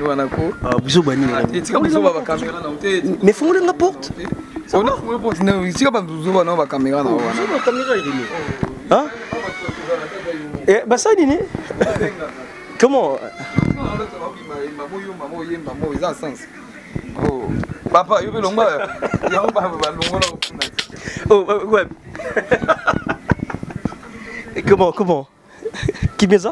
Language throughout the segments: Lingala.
Bisous bani. Mais faut la porte. Hein? Eh bah ça dîner. Comment? Papa, you belong là. Oh ouais. Et comment? Qui met ça?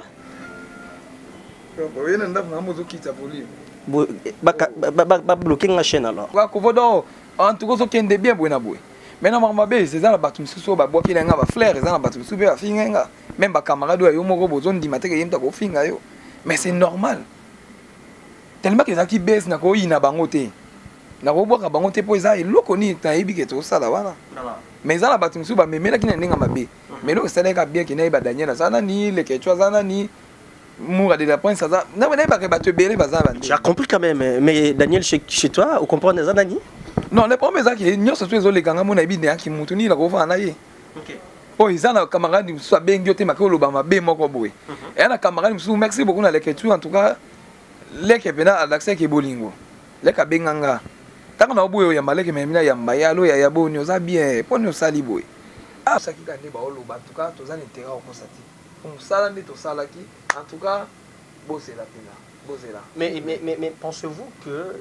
Bloquer la chaîne alors. En tout cas, qui est bien bon. Maintenant, maman, c'est ça la bâtiment sous bas qui n'a pas flair, c'est la bâtiment sous bas finga. Même ma camarade a eu mon besoin de mater qu'il y a un finga. Mais c'est normal. Tellement que les actifs baissent n'a pas eu na bangoté. Na robo ka bangoté pour ça et l'oconi t'as ébi que tout ça là voilà. Mais ça la bâtiment sous bas mais là qui n'a pas bé. Mais là c'est là bien qui n'a pas Daniel ça n'a ni les quelque ça n'a ni moura de la pointe ça n'a pas que battre belé bazar. J'ai compris quand même mais Daniel chez toi on comprend ça Dani? Non, les premiers gens qui nous sommes les gars, mon ami, qui m'ont tenu la roue en aïe. Oh, ils ont un camarade qui soit bien guilloté, ma colo, ma bé, mon coboué. Et un camarade qui merci beaucoup dans l'écriture, en tout cas, les qui viennent à l'accès qui est bolingo. Les qui benganga. Tant qu'on a oublié, il y a malé qui m'a mis à Yambayalo, il y a bon, nous a bien, pour nous saliboué. Ah, ça qui gagne, en tout cas, tous les intérêts au constaté. On salade tout ça là qui, en tout cas, bosser la pena. Mais pensez-vous que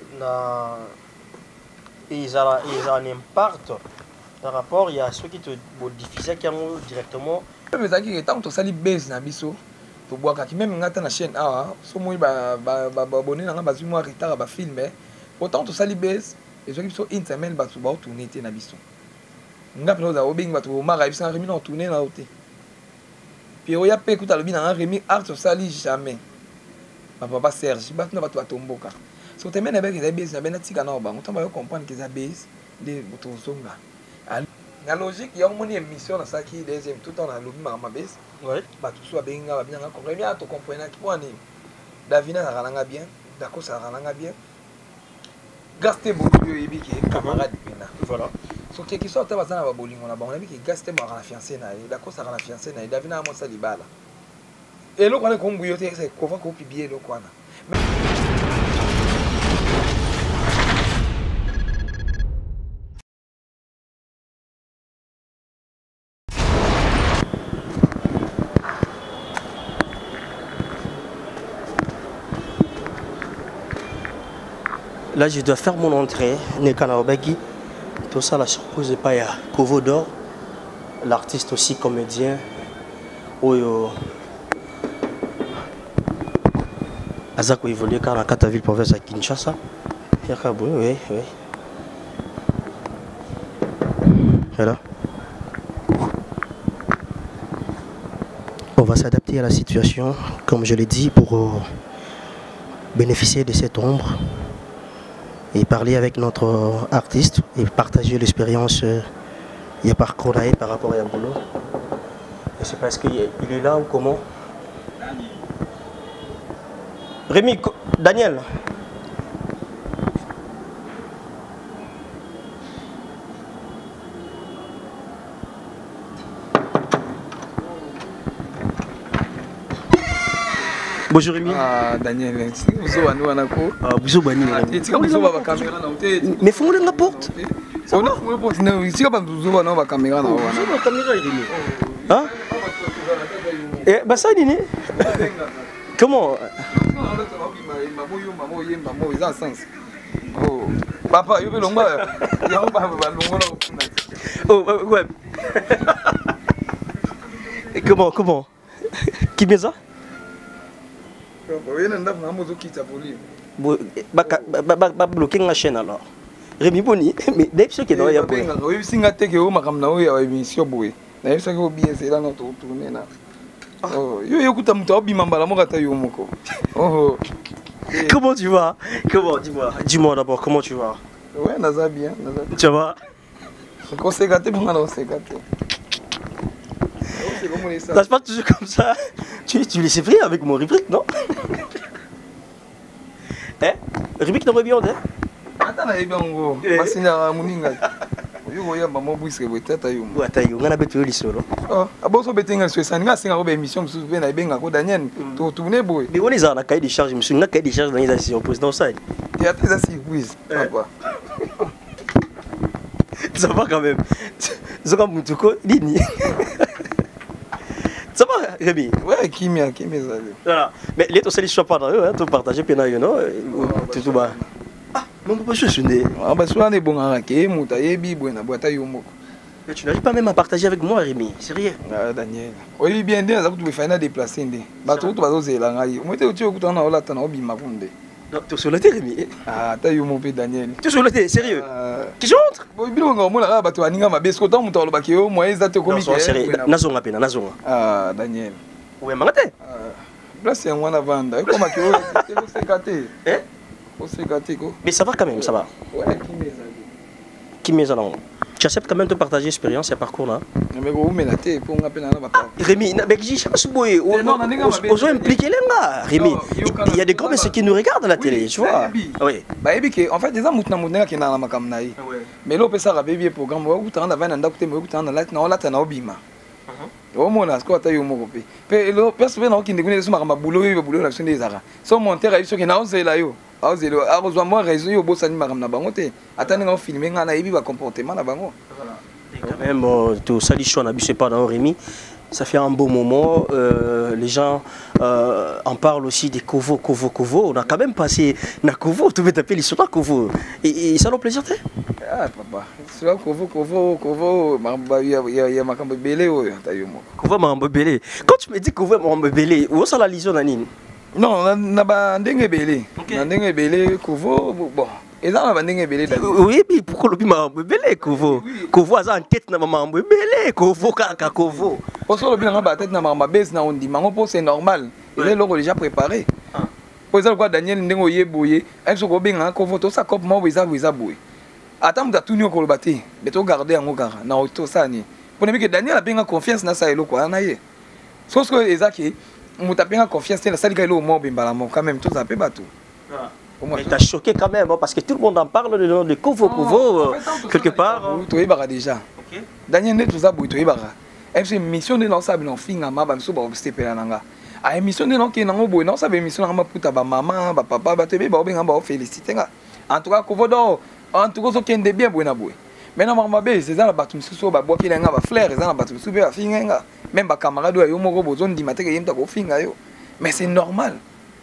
ils ont un impact par rapport à ceux qui te diffusent directement. Mais ça qui est tant que ça les baisse na biso to bois qui même ngata na chaîne ah so moi ba abonné na ba moi retard ba filmer autant to ça les baisse et ceux qui sont intermède ba to ba tourner na biso ngapa no za obing ba to mara bisa remis na tourner na oté puis oya pe écoute le bin na remis art to ça jamais papa Serge ba to ba to tomboka. Si tu as des bêtises, tu vas comprendre que c'est des bêtises de Botozonga. La logique, il y a une émission dans ça qui est deuxième tout en lobby ma bêtise. Oui. Tout soit bien, bien encore. Et bien, tu comprends que pour aller, David a ralanga bien, d'accord, ça ralanga bien. Gasté beaucoup de qui est camarade. Voilà. So qui soit tu vas dans la bowling, on a vu que Gasté m'a la fiancée, d'accord, ça rend la fiancée, David a mon salibala. Et là, on est comme bouilloté, c'est qu'on va copier le coin. Là, je dois faire mon entrée. Tout ça, la surprise n'est pas à Kovo d'or, l'artiste aussi comédien. Oyo Azako évolue car la Kataville province à Kinshasa. Oui. Voilà. On va s'adapter à la situation, comme je l'ai dit, pour bénéficier de cette ombre et parler avec notre artiste et partager l'expérience par Korae par rapport à Yambolo. Et c'est parce qu'il est là ou comment? Rémi, Daniel. Bonjour Rémi. Ah Daniel, bisous bani. Mais faut la porte. Hein? Eh bah ça dîner. Comment? Papa, you belong là. Oh ouais. Et comment? Qui met ça? Bloquer la chaîne alors. Rémi Boni, mais dès que tu es dans la oui, si tu es au Makamna, il y a une émission. Il y a une bien, c'est là notre tournée. Comment tu vas? Dis-moi d'abord, comment tu vas? Ouais, Naza bien. Tu vas? On s'est gâté, on s'est gâté. Ça se passe toujours comme ça. Tu laisses frire avec mon rubrique, non? Rubrique non bien, hein? Attends, là, il est bien, gros. Massina Mouninga. Yo ya maman bouisque tata yo. Wa tayo ngana beto lisolo. Oh, aboso betinga so sanga singa ko be émission so be na benga ko Daniel. To tourner boy. Mais on les a na cahier de charge, monsieur, na cahier de charge dans les sessions président ça. Théâtre ça surprise. Papa. Ça va quand même. Zoka Mutuko Dini. Ça va, Rémi? Ouais, Kimia ça. Voilà. Mais les autres, ils pas dans eux, hein, tout partager, puis non, tout bas. Ah, mon papa, je suis né. Ah, bah, soit on est bon à raquer, mouta, yebi, buena, boita, yomoko. Mais tu n'arrives pas même à partager avec moi, Rémi. Sérieux? Ah, Daniel. Oui, bien, ça tu peux faire déplacer. Bah, tu vas oser là. Moi, tu es au courant, on a la tanobi, ma fondée. Non, tu es sur le terrain, Rémi. Ah, t'as eu mon père, Daniel. Tu es sur le terrain, sérieux? Qui j'entre? Bon, il y a un moment là, tu as dit que ma bête, quand on t'a dit que moi, ils ont été commis. Non, sérieux. Nazonga, pena, nazonga. Ah, Daniel. Oui, Mangate. Là, c'est un mois avant. Comment tu es sécaté? Hein? Au sécaté, quoi. Mais ça va quand même, ça va. Ouais, Qui m'est allé? Tu acceptes quand même de partager l'expérience et parcours là? Mais vous me l'avez pour un appel à la bataille. Rémi, je sais pas si vous osez impliquer les gars. Rémi, il y a des grands messieurs qui nous regardent à la télé, tu vois. Oui. Bah, en fait, des gens qui n'ont pas de mais là, on peut ça rabébier programme. Vous avez un avant d'être vous avez un là, on l'a tenu au bima. Au moins, là, ce qu'on a eu au Mokopé. Mais le personne qui ne connaît pas boulot, il va boulot la chaîne des Zara. Son monteur a ceux qui n'ont pas là. Heureusement, moi, réseau, il y a beau salut, madame Nabangote. Attendez, on filme, on a eu un comportement là-bas. Quand même, tout ça, les choix n'abusez pas dans Rémi. Ça fait un beau moment. Les gens en parlent aussi des Kovo. On a quand même passé na Kovo. Tu veux taper l'histoire Kovo. Et ça nous plaisir, t'es? Ah, papa. C'est là Kovo. Il y a ma cambe belé. Kovo m'a embelé. Quand tu me dis Kovo m'a embelé, où est-ce la liaison, Nanine? Non, on a un dengue belé. Un dengue belé, Kovo. Bon. Et là, on a un dengue belé. Oui, mais pourquoi le m'a embelé, Kovo? Kovo a en tête, na maman embelé. Kovo, kaka, Kovo. Pour ça, le bien, on a tête, na maman baisse, na on dit, maman, c'est normal. Il est déjà préparé. Pour ça, quoi, Daniel, n'engo yé bouillé. Elle se robin, hein, Kovo, tout ça, comme moi, vous bouillé. Attends, tu as tout nu au bâti. Mais tu gardes un regard. Na auto ça, ni. Pour ne que Daniel a bien confiance dans ça et le quoi, na yé. Sauf que les acquis, on t'a bien confiance dans la salle au mort, bimbalamon, quand même, tout ça peut battre. Mais t'as choqué quand même, parce que tout le monde en parle le nom de Kovo, quelque part. Tu es barra déjà. Daniel n'est tout ça, tu es barra. Elle fait une mission de l'ensemble en fin à ma bam sous bas stepper à l'anga. A émission de l'enquête dans le non, ça veut émission dans ma puta ba maman, ba papa, ba tebe, ba bien ba féliciter. En tout cas, Kovo d'or, en tout cas, ce qui est bien bon. Maintenant, maman bé, c'est ça la batum sous ba bois qui l'a ba frère, c'est ça la batum sous ba finga. Même ba camarade yo mo besoin di maté que yemta ko finga yo. Mais c'est normal.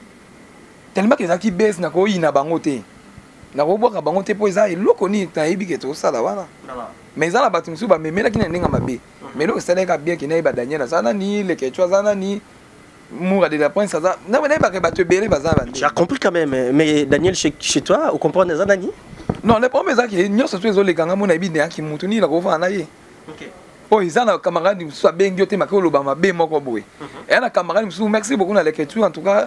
Tellement que les gens qui baissent na ko ina bangote. Na ko boka bangote po eza eloko ni ta yebi ke to sala wana. Mais ça la batum sous ba memela ki na ndinga mabe. Mais lo ça ka bien ki na ba Daniel ça na ni le que tu as ni moura de la prince ça. Na ba ke ba te belé ba za ba. Tu as compris quand même, mais Daniel chez toi, vous comprenez ça Dani? Non, les premiers ça qui nyo so les les ganga mona bi de ki mutu ni la ko fa na ye. OK. Oh, ils ont un camarade qui soit bien guilloté, mais qui a bien mokoboué. Et un camarade qui merci beaucoup dans l'écriture, en tout cas,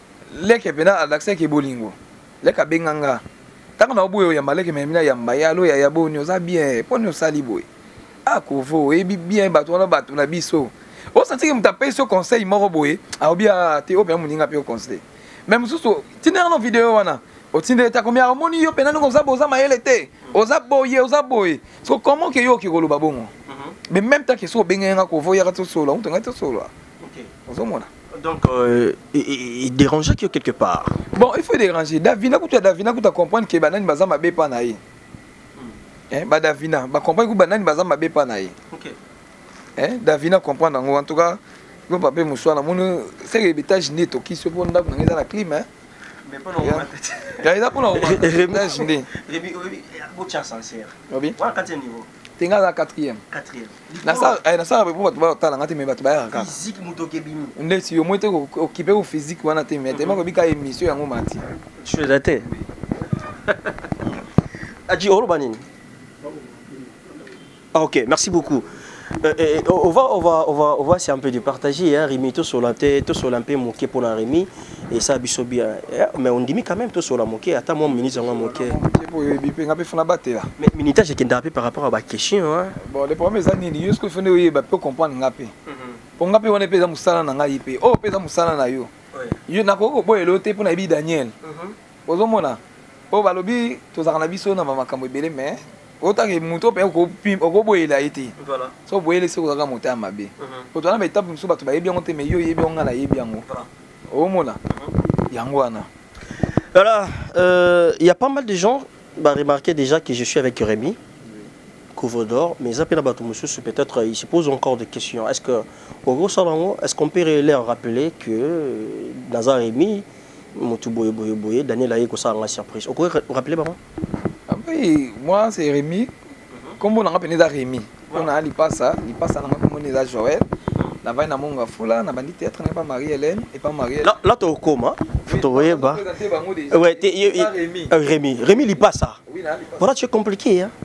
les qui viennent à l'accès qui est bolingo. Les qui bien ganga. Tant qu'on a oublié, il y a malé qui m'a mis à Yambayalo, il y a bon, nous a bien, pour nous saliboué. Ah, Kovo, et bien, bateau, on a biso. Au sens que vous tapez ce conseil, moroboué, à bien, t'es au bien, mon au conseil. Même sous, tu n'as pas vidéo, on au tinde ta combien harmonie yo penana comme ça boza maelete oza boye so comment que yo ki kolo babongo mais même tant que so benga ko voya to solo on tanga to solo OK ozomona donc il dérangeait quelque part bon il faut déranger Davina kuta comprendre que banani baza mabe pa na ye ba Davina ba comprendre que banani baza mabe pa na ye OK Davina comprendre en tout cas go pape muswana mon c'est que étage net to ki se pour ndako ngeza la clim mais pas non il y a pour Rémi, il y a beaucoup de chance sincère. Oui. Voilà, 4e niveau. Tu es à 4e. 4e. Na ça pour toi ngati me batu ba ka. Physique muto kebimi. Ndé si au moins te occuper au physique wana te mais tellement ko bika émission yango mati. Je suis daté. Adji Orobanine. Ah OK, merci beaucoup. On va essayer un peu de partager, hein, Rémi, tout sur la tête, tout sur l'empé moqué pour la Rémi, et ça a bien. Mais on dit quand même tout sur la moqué, attends, moi, ministre, on a moqué. Mais ministre, j'ai qu'un par rapport à la question. Hein. Bon, les premières années, il y a ce que vous faut comprendre. Pour ngapi on est pesa musala na ngai pe. Oh, pesa musala na yo. Yo na ko boye lote pour na bi Daniel. Ozomona. Oh, balobi, tozaka na biso na makambo ebele mais autant que moto pe ko boyela été voilà so boyela se ko ka moto amabe ko to na ba étape musu bato ba yebi yango te mais yo yebi yango na yebi yango o mona yango wana. Voilà, il y a pas mal de gens bah, remarqué déjà que je suis avec Rémi Kovodor, mais peut-être ils se posent encore des questions. Est-ce que au gros salon, est-ce qu'on peut leur rappeler que dans un Rémi, Moutouboye, Daniel Aïe, ça a une surprise. Vous pouvez rappeler maman? Oui, moi c'est Rémi. Comme on a rappelé Rémi, on a l'ipasa, on a Joël. La vaille n'a pas foula, n'a pas dit théâtre, n'est pas Marie-Hélène et pas Marie-Hélène. Là, tu es au coma. Ouais, Rémi, il passe ça. Voilà, tu es compliqué. Hein.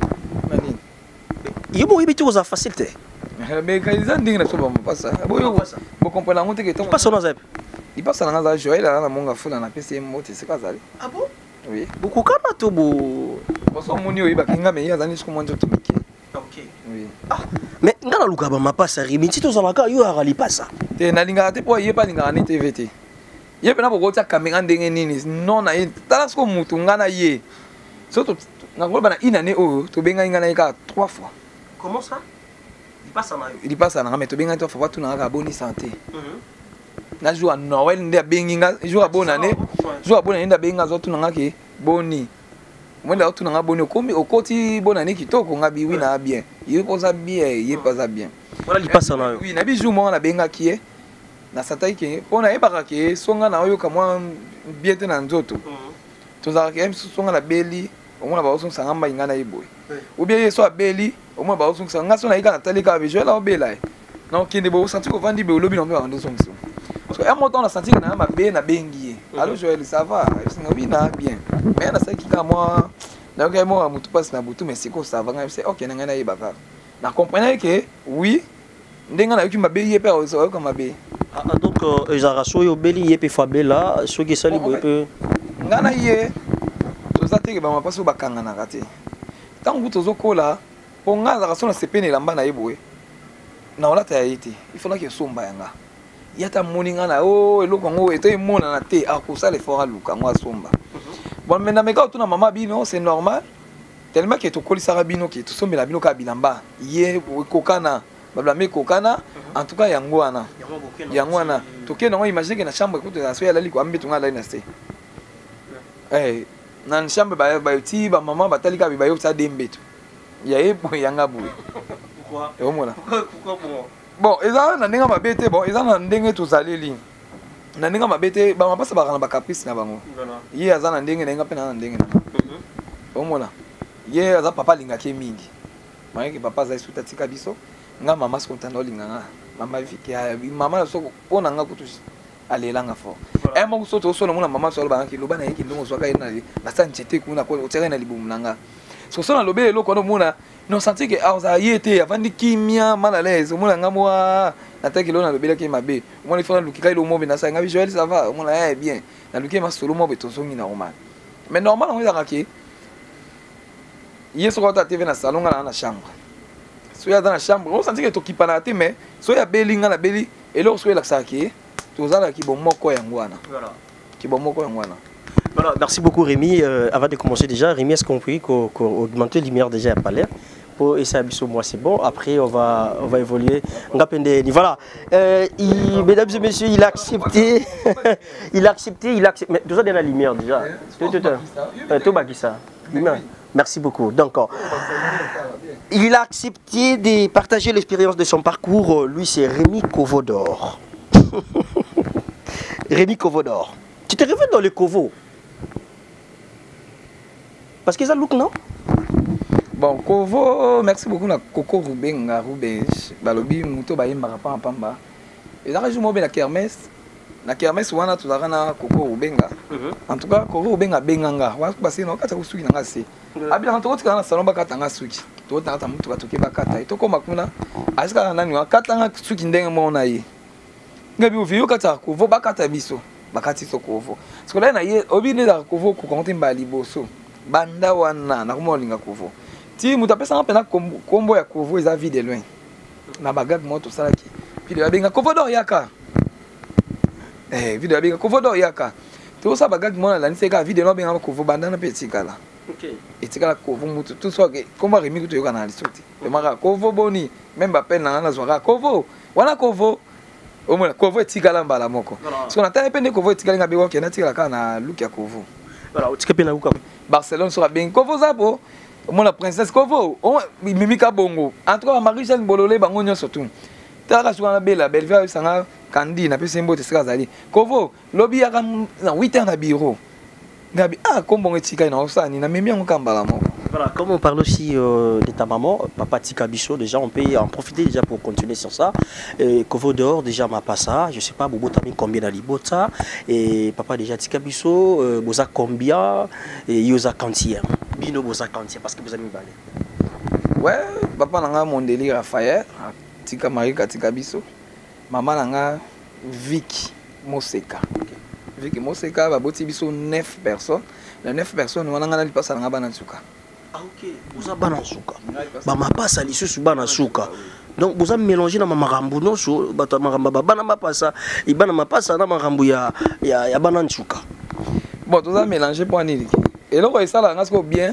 Il y a beaucoup de facilité. Mais quand ils ont dit que ça va pas ça. Vous comprenez que il passe dans Zep. Il passe dans la Joël, là, la monga foula, na PCM, c'est pas ça. Ah bon? Oui. Beaucoup comme tout beau. Parce que mon yo, il va kinga, mais il y a des années comment je te pique. Ok. Oui. Mais ngana luka ba mapasa Rémi, si tu as la yo a pas ça. Te na linga te po yepa linga ni TVT. Yepa na boko tia kamera ndenge nini non na ye tala sko mutu ngana ye. Surtout na ko bana inane o to benga ngana ka 3 fois. Comment ça? Il passe à Mario. Il passe à na mais to benga to fa tu na ka bonne santé. Na jour à Noël ndia benga jour à bonne année. Jour à bonne année ndia benga zo tu na ke boni. Mwenda tu na boni komi okoti bonne année kitoko ngabi wi na bien. Il pose bien, il passe bien. Voilà, il passe à oui, na bi jour mo na benga ki e. Na satai ke pona e baka ke songa na oyo kamwa biete na nzoto. Tozaka ke songa na beli, omona ba osonga ngamba ingana iboy. Ou bien yeso abeli, omona ba osonga ngaso na ika na talika be jola obela e. Na okinde bo senti ko vandi be olobi na mbe ba ndo songa. Parce que à mon temps on a senti que na ma be na bengi. Allo Joël ça va, singa oui na bien. Mais na sai ki ka moi na ko mo mutu passe na butu mais siko ça va nga c'est OK na ngana ibaka. Na comprenez que oui, ndenga na yoki mabe yepe o ko mabe. Donc ezara soyo beli yepe fabela, soki sali bo yepe ngana ye. Tozate ke ba mapaso bakanga na kate. Tangu tozokola, po ngaza kasona sepene lamba na yeboe. Na olata ya ite, il faut que somba yanga. Yata moninga na o eloko ngo eto emona na te akosa le fora luka ngo somba. Bon mais na meka tuna mama bino c'est normal. Tellement que to kolisa rabino ki to sombe la bino ka bilamba. Ye kokana, bablame kokana, en tout cas yango wana. Yango wana. To ke no imagine que na chambre ko to la soya la liko ambe tunga la ineste. Na chambre ba ti ba maman ba talika ba yo sa dembeto. Ya epo yanga bu. Pourquoi? Et au moins Pourquoi bon? Bon, ezala na ndenge mabete bon, ezala na ndenge tozaleli. Na ndenge mabete ba mapasa ba kana ba caprice na bango. Voilà. Ye azala na ndenge na nga pe na ndenge na. Omona. Ye aza papa linga ke mingi. Mayeke papa za isuta tika biso. Nga mama se kontana linga nga. Mama viki ya mama na soko pona nga kutu alelanga fo. E mo so to so na mona mama so ba ki loba na yeki ndongo so ka ina na sa nchete kuna ko oteka na libumu nanga. So so na lobele loko no mona non senti que aza yete avandi kimia mal à l'aise mona nga moi ataki lo na lobele ke mabe. Mona ifona lukika ilo mo bina sa nga Joël ça va mona eh bien. Na luki ma solo mo beto songi na normal. Mais normal on ezaka ke yeso ko ta TV na salon nga na chambre. So ya dans la chambre, on senti que to kipana te mais so ya beli nga na beli et là so ya laksa ke to zala ki bon moko yango wana. Voilà. Ki bon moko yango wana. Voilà, merci beaucoup Rémi. Avant de commencer déjà, Rémi, est-ce qu'on peut augmenter la lumière déjà à Palais pour essayer sur moi, c'est bon. Après, on va évoluer. Voilà. Mesdames et messieurs, il a accepté. il a accepté. Mais tout ça dans la lumière déjà. Tout ça. Merci beaucoup. Donc, il a accepté de partager l'expérience de son parcours. Lui, c'est Rémi Kovodor. Rémi Kovodor. Tu t'es réveillé dans le Kovo? Parce qu'ils ont look, non? Bon, Kovo, merci beaucoup na Coco Rubenga, Rubens, Balobi, Mouto, Baïm, Barapa, Pamba. Et là, je m'obéis la kermesse. La kermesse, on a tout à l'heure Coco Rubenga. En tout cas, Coco Rubenga, Benganga. On va passer dans le cas où tu as assez. Abi en tout cas, dans le salon, Bakatanga Suki. Tout à l'heure, tu vas toquer Bakata. Et tout comme Makuna, à ce cas-là, on a Katanga Suki Ndengamonaï. Gabi, vous voyez, Kata, Kovo, Bakata Biso. Bakati Sokovo. Parce que là, on a oublié de Kovo, Kokontin Baliboso. Banda wana na kuma linga Kovo. Ti mutapesa ngapena kombo ya Kovo eza vide loin. Na bagag moto salaki. Puis de benga Kovo do yaka. Vide benga Kovo do yaka. To sa bagag mona la niseka vide no benga Kovo banda na petit kala. etikala kovo mutu tout soit komba remi kutu yoka na lisoti emaka kovo boni même bapen na na zwaka kovo wana kovo omona kovo etikala mbala moko parce qu'on attend pe ne kovo etikala ngabe ko kena tikala ka na look ya kovo voilà otike pe na luka Barcelone sera bien kovo zabo omona princesse kovo mimika bongo en tout cas Marie-Jeanne Bololé bango nyonso tout tala sukana bela belle sanga kandi na pese mbote sika zali kovo lobi ya na 8 ans na bureau ngabi kombongo etika na osani na memi yango kambala moko. Voilà, comme on parle aussi de ta maman, papa Tika Bisso, déjà on peut en profiter déjà pour continuer sur ça. Kovo dehors, déjà ma pas ça, je sais pas, Bobo t'as mis combien d'alibota, et papa déjà Tika Bisso, Boza combien, et Yoza quantier, Bino Boza quantier, parce que vous avez mis balé. Ouais, papa nanga mon délire Raphaël, Tika Marika Tika Bisso, maman nanga Vicky Moseka. Vicky Moseka, baboti Bisso 9 personnes, les 9 personnes, on a nanga li passe nanga banansuka. Ah ok, vous avez banansuka. Bah ma passe à l'issue sur banansuka. Donc vous avez mélangé dans ma marambu non so, bata maramba banama passa, et banama passa na marambu ya banansuka. Bon, tout ça mélangé pour anili. Et là ça là ngasko bien.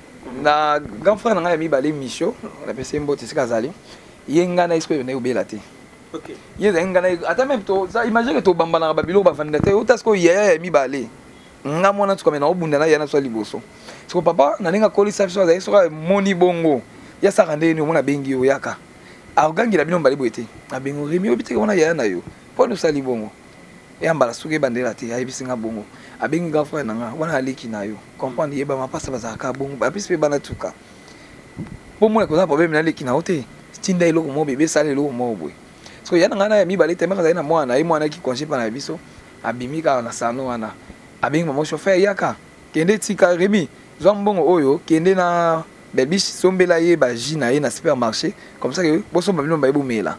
Na grand frère nanga mi balé Micho, la PC mbote sikazali. Yenga na isko ne ubelate. Ok. Yenga na ata même to ça imagine que to bamba na babilo ba vandate, utasko yaya mi balé. Nga mwana tu kamena obunda na yana so liboso. Siko papa na ninga koli sa so za so moni bongo. Ya sa rande ni mona bengi yo yaka. Agangi la bino mbali boete. Na bengo remi obite kona yana yo. Po no sali bongo. Ya mbala suke bandela te ya bisinga bongo. Abengi grand frère nanga wana aliki na yo. Comprendre yeba mapasa bazaka bongo. Ba pisi pe bana tuka. Po mona ko za problème na leki na ote. Tinda iloko mo bebe sale iloko mo boy. So yana ngana ya mi balé te maka za na mwana ye mwana ki konje pa na biso. Abimika na sano wana. Abeng maman chauffeur yaka kende tika remi zombongo oyo kende na belbish sombela ye ba jina ye na supermarché comme ça que boso babino ba ebumela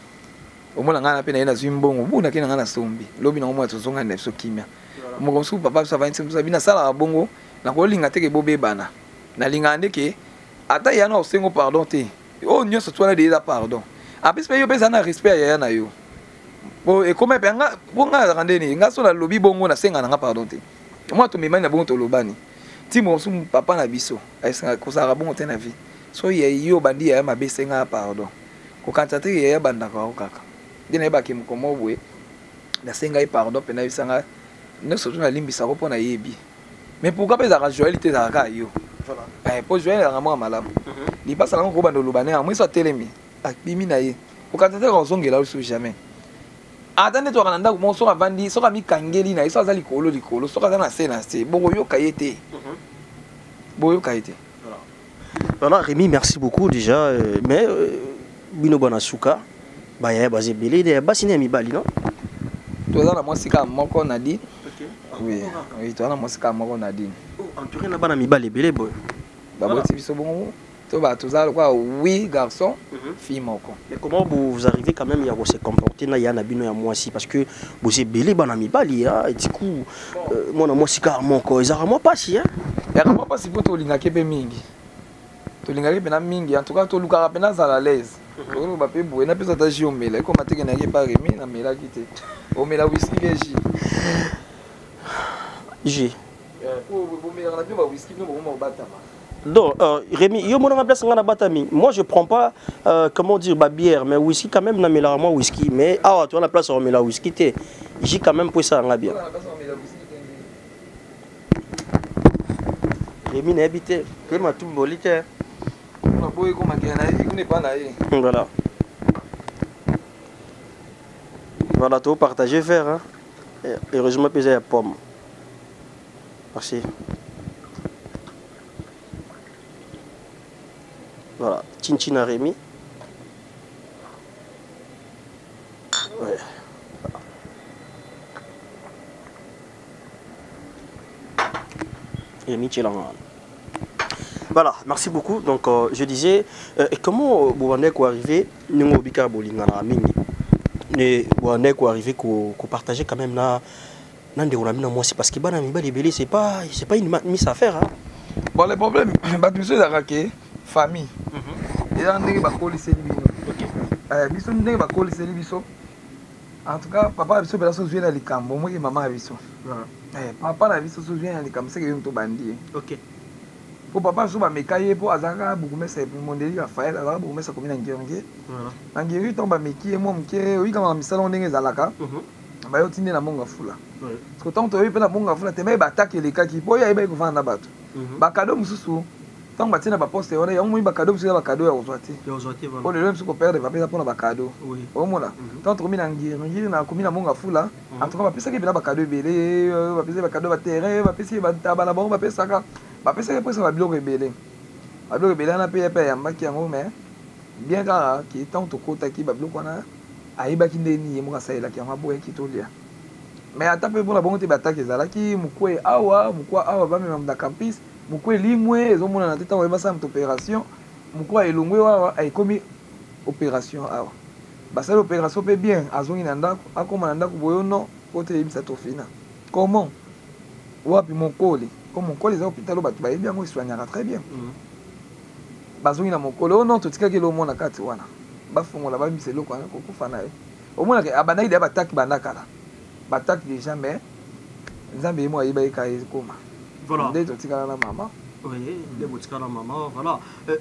omona ngana pe na ye na zimbongo buna kena ngana sombi lobi na omwa tozonga na so kimia mo comme ça papa ça va intime ça bina sala bongo na ko linga teke bobe bana na linga ndeke ata yana osengo pardon te o nyoso twana de la pardon apis pe yo pesa na respect ya na yo. Bon et comment penga bonga randeni nga so la lobi bongo na senga nga pardon te moi to mimani na bongo to lobani ti mo sum papa na biso asenga ko sara bongo te na vie so ye yo bandi ya mabe senga pardon ko kanta te ye banda ka kaka dina ba kim ko mo bwe na senga e pardon pe na bisanga ne so na limbisa ko pona yebi mais pourquoi pas za Joël te za ka yo voilà pour Joël na mo malamu li pasa ko bando lobane moi so telemi akbimi na ye ko kanta te ko zongela so jamais. Attendez toi quand on a soka vandi soka mi kangeli na iso azali likolo soka za na se bongo yo kayete boyo kayete voilà Rémi merci beaucoup déjà mais bino banasuka ba ya bazé belé de basine mi bali non to za na mosika moko na di oui to na mosika moko na di entouré na bana mi bali belé boy ba boti biso bongo to ba to za quoi oui garçon fille moko. Mais comment vous arrivez quand même à se comporter na yana bino ya moi si parce que vous êtes belé bana mi bali hein et du coup moi na moi si car moko ezara moi pas si hein ya moi pas si poto linga kebe mingi to linga kebe na mingi en tout cas to luka pena za la l'aise to ba pe bo na pesa ta jiomela ko mateke na ke pa remi na mela kite o mela whisky beji J pour bo mela na ba whisky no bo bata ba. Donc, Rémi, moi je prends pas, comment dire, ma bière, mais whisky quand même, moi whisky. Mais, ah, tu as la place où on met la whisky, j'ai quand même pour ça en la bière. Rémi n'est habité, que ma tout bolite. Voilà. Voilà, tout partager, faire. Hein. Et heureusement, peser la pomme. Merci. Voilà, Chin à Rémi. Ouais. Rémi Tchelangan. Voilà, merci beaucoup. Donc, je disais, comment vous en êtes arrivé, nous bika bolingana mingi, ne vous en êtes arrivé qu'on partageait quand même là, nande on a mis dans moi, c'est parce que banami balibeli c'est pas une mise à faire. Hein. Bon, le problème, monsieur Zaraké. Famille. Et là, on va coller ces biso. En tout cas, papa a vu la chose vient à l'icambo, moi et maman a vu ça. Papa a vu ça vient à l'icambo, c'est que je suis bandi. Ok. po papa so ba mekaye po azaka bourgmestre Mondeli Raphaël azaka bourgmestre commune Ngirongé voilà Ngiri to ba mekie mo mke oui kama misala ndenge ezalaka ba yo tinde na monga fula parce que tant to pe na monga fula te ba attaque les kaki po ya ba ko vanda bato ba cadeau mususu tant ba tina ba poste wana ya mo ba cadeau mususu ba cadeau ya ozwati voilà po le même ko perdre ba pesa pona ba cadeau o mona tant to mina Ngiri na commune na monga fula en tout cas ba pesa ke bina ba cadeau belé ba pesa ba cadeau ba terrain ba pesa ba tabala ba pesa ka bapesa ke pesa babiloko ebele babiloko ebele wana mpe epe ayambaki yango mais bien kaka ki ntango tokotaki babiloko wana ayebaki ndeni ye moko asalelaki yango aboyaki tolia mais ata mpe mpona bongo te bataki ezalaki mokwe awa bamema na campus mokwe limwe ezomonana te ntango ebasala moto opération mokwe elongwe awa aekomi opération awa basali opération mpe bien azongi na ndako akoma na ndako boyo no po te yebisa tofina comment wapi mokoli comme mon collègue les hôpitaux bato ba bien ngo soignera très bien bazongi na mokolo non totika ke lo mona kati wana bafongola ba miselo kwa ko kufana au moins abana ide attaque bandakala battaque déjà mais nzambe mo ayiba ka koma voilà nde totika na mama oui de botika na mama voilà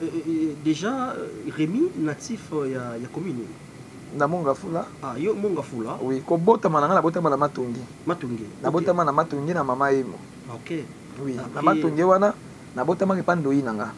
déjà Rémi natif ya commune na monga fula yo monga fula oui ko bota mananga na bota na matungi na bota na matungi na mama yimo OK oui na matungi wana na bota ma pando inanga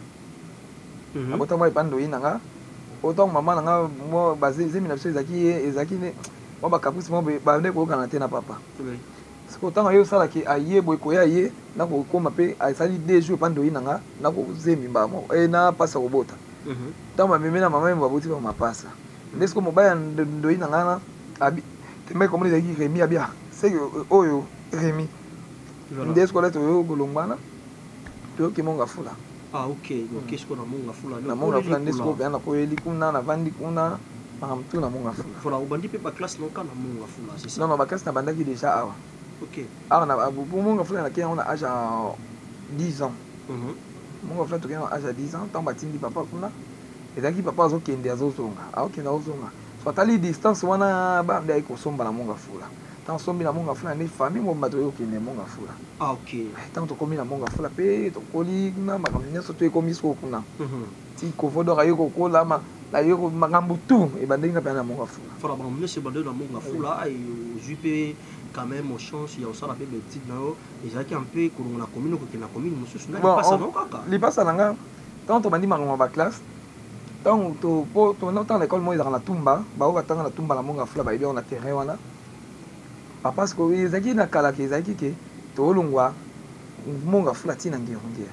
na bota ma pando inanga autant mama nanga mo basé zemina biso ezaki ne mo ba kapusi mo ba ne ko kana te na papa oui parce que autant yo sala ki aye boy ko yaye na ko koma pe asali 2 jours pando inanga na ko zemi ba mo na pasa ko bota tamba mimi na mama mo boti ba pasa ndesko mobaya ndo inanga na abi tembe ko mo ezaki Rémi abia c'est oyo Rémi ndesko leto yo golongwana to ki monga fula OK OK ce qu'on a monga fula na monga fula ndesko bana ko eli kuna na vandi kuna makamtu na monga fula voilà obandi pe ba classe non kana monga fula c'est ça non ba classe na bandaki déjà awa OK awa na pour monga fula na kia on a âge à 10 ans monga fula to kia on a âge à 10 ans tant batindi papa kuna ezaki papa azo kende azo zonga akenda azo zonga so atali distance wana ba ndai ko somba na monga fula tant sombi na monga fula ni famille mo bato yo kende monga fula OK tant to komi na monga fula pe to koli na makambo nyonso to ekomi so kuna ti ko vodo rayo ko kola ma la yo makambo tout e bandinga pe na monga fula fora ba monsieur bande na monga fula ay jupe quand même aux chances il y a aussi la peu petite là et ça qui un peu ko na commune ko na commune monsieur na passa non kaka li passa nanga tant to bandi makambo ba classe tant to po to na tant l'école mo izaka na tumba ba o batanga na tumba la monga fula ba ibi on a terrain wana papa parce que ezaki na kala ke ezaki ke to longwa monga fula tina ngirongé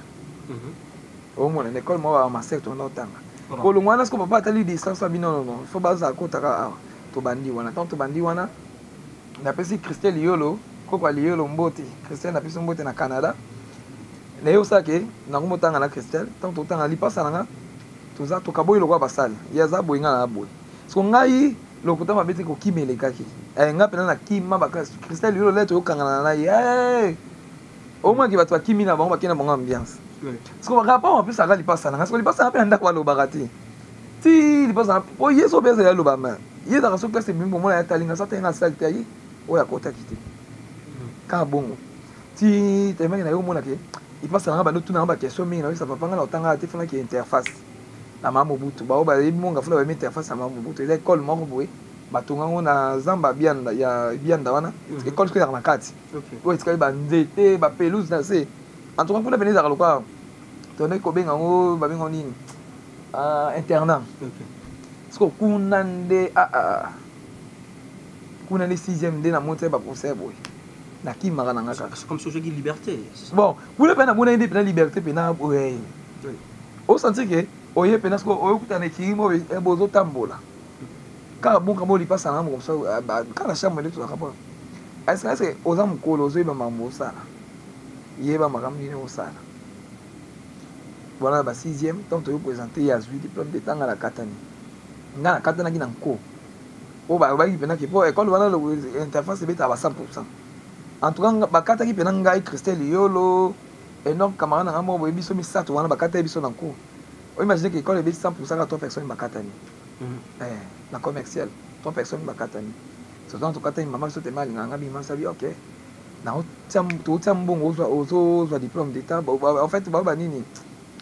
au moins l'école mo ba master to na tanga ko longwa na sko papa atali distance bino non faut baza ko taka to bandi wana tant to bandi wana na pesi Christelle Yolo ko kwa Yolo Mboti Christelle na pesi Mboti na Canada na yo sake na ko motanga na Christelle tant to tanga li pasa nga toza to kaboyi lokwa basala ya za boyinga na boy so ngai lokuta mabeti ko kimele kaki nga pena na kima ba Christelle Yolo leto yo kangana na ye au moins ki bato kimi na bango bakena bango ambiance so ba rapa en plus ça li pasa nga so li pasa pe ndako lo bagati ti li pasa po yeso beza ya lo ba ma ye da so classe bimbo mona ya talinga sa tenga sa tayi oya kota kite ka bongo ti temenge na yo mona ke il passe na ba no tuna ba question mingi na sa papa nga na otanga te fana ki interface na mama butu ba o ba monga fula ba interface na mama butu eza école moko boye batonga ngo na zamba bianda ya bianda wana école scolaire na kati o etikali ba nzete ba pelouse na se en tout cas pour la venir à lokwa to ne ko benga ngo ba benga nini internat parce que kuna nde kuna ni 6e nde na monte ba conseil boy na ki marana ngaka c'est comme si je dis liberté bon pour le pena bona inde pena liberté pena ouais o sentir que oye pena sko oyo kutana kirimo e bozo tambola ka bonka mo li passa na mo comme ça kana chambre de tout ça est-ce que oza mukolo ozo ba mambo sala yeba makamni ne osala voilà ba 6e tant to présenter ya zui diplôme de tanga la katani nga katana ki nanko o ba ki pena ki po école wana le interface beta ba 100%. En tout cas bakata ki pena ngai Christelle Yolo et non camarade na mo bo biso mi sato wana bakata biso nanko o imagine que école est 100% à 3 personnes bakata ni la commercial 3 personnes bakata ni so dans tout cas maman so te mal nga bi man sabi OK na o tiam to tiam bon ozo diplôme d'état en fait ba nini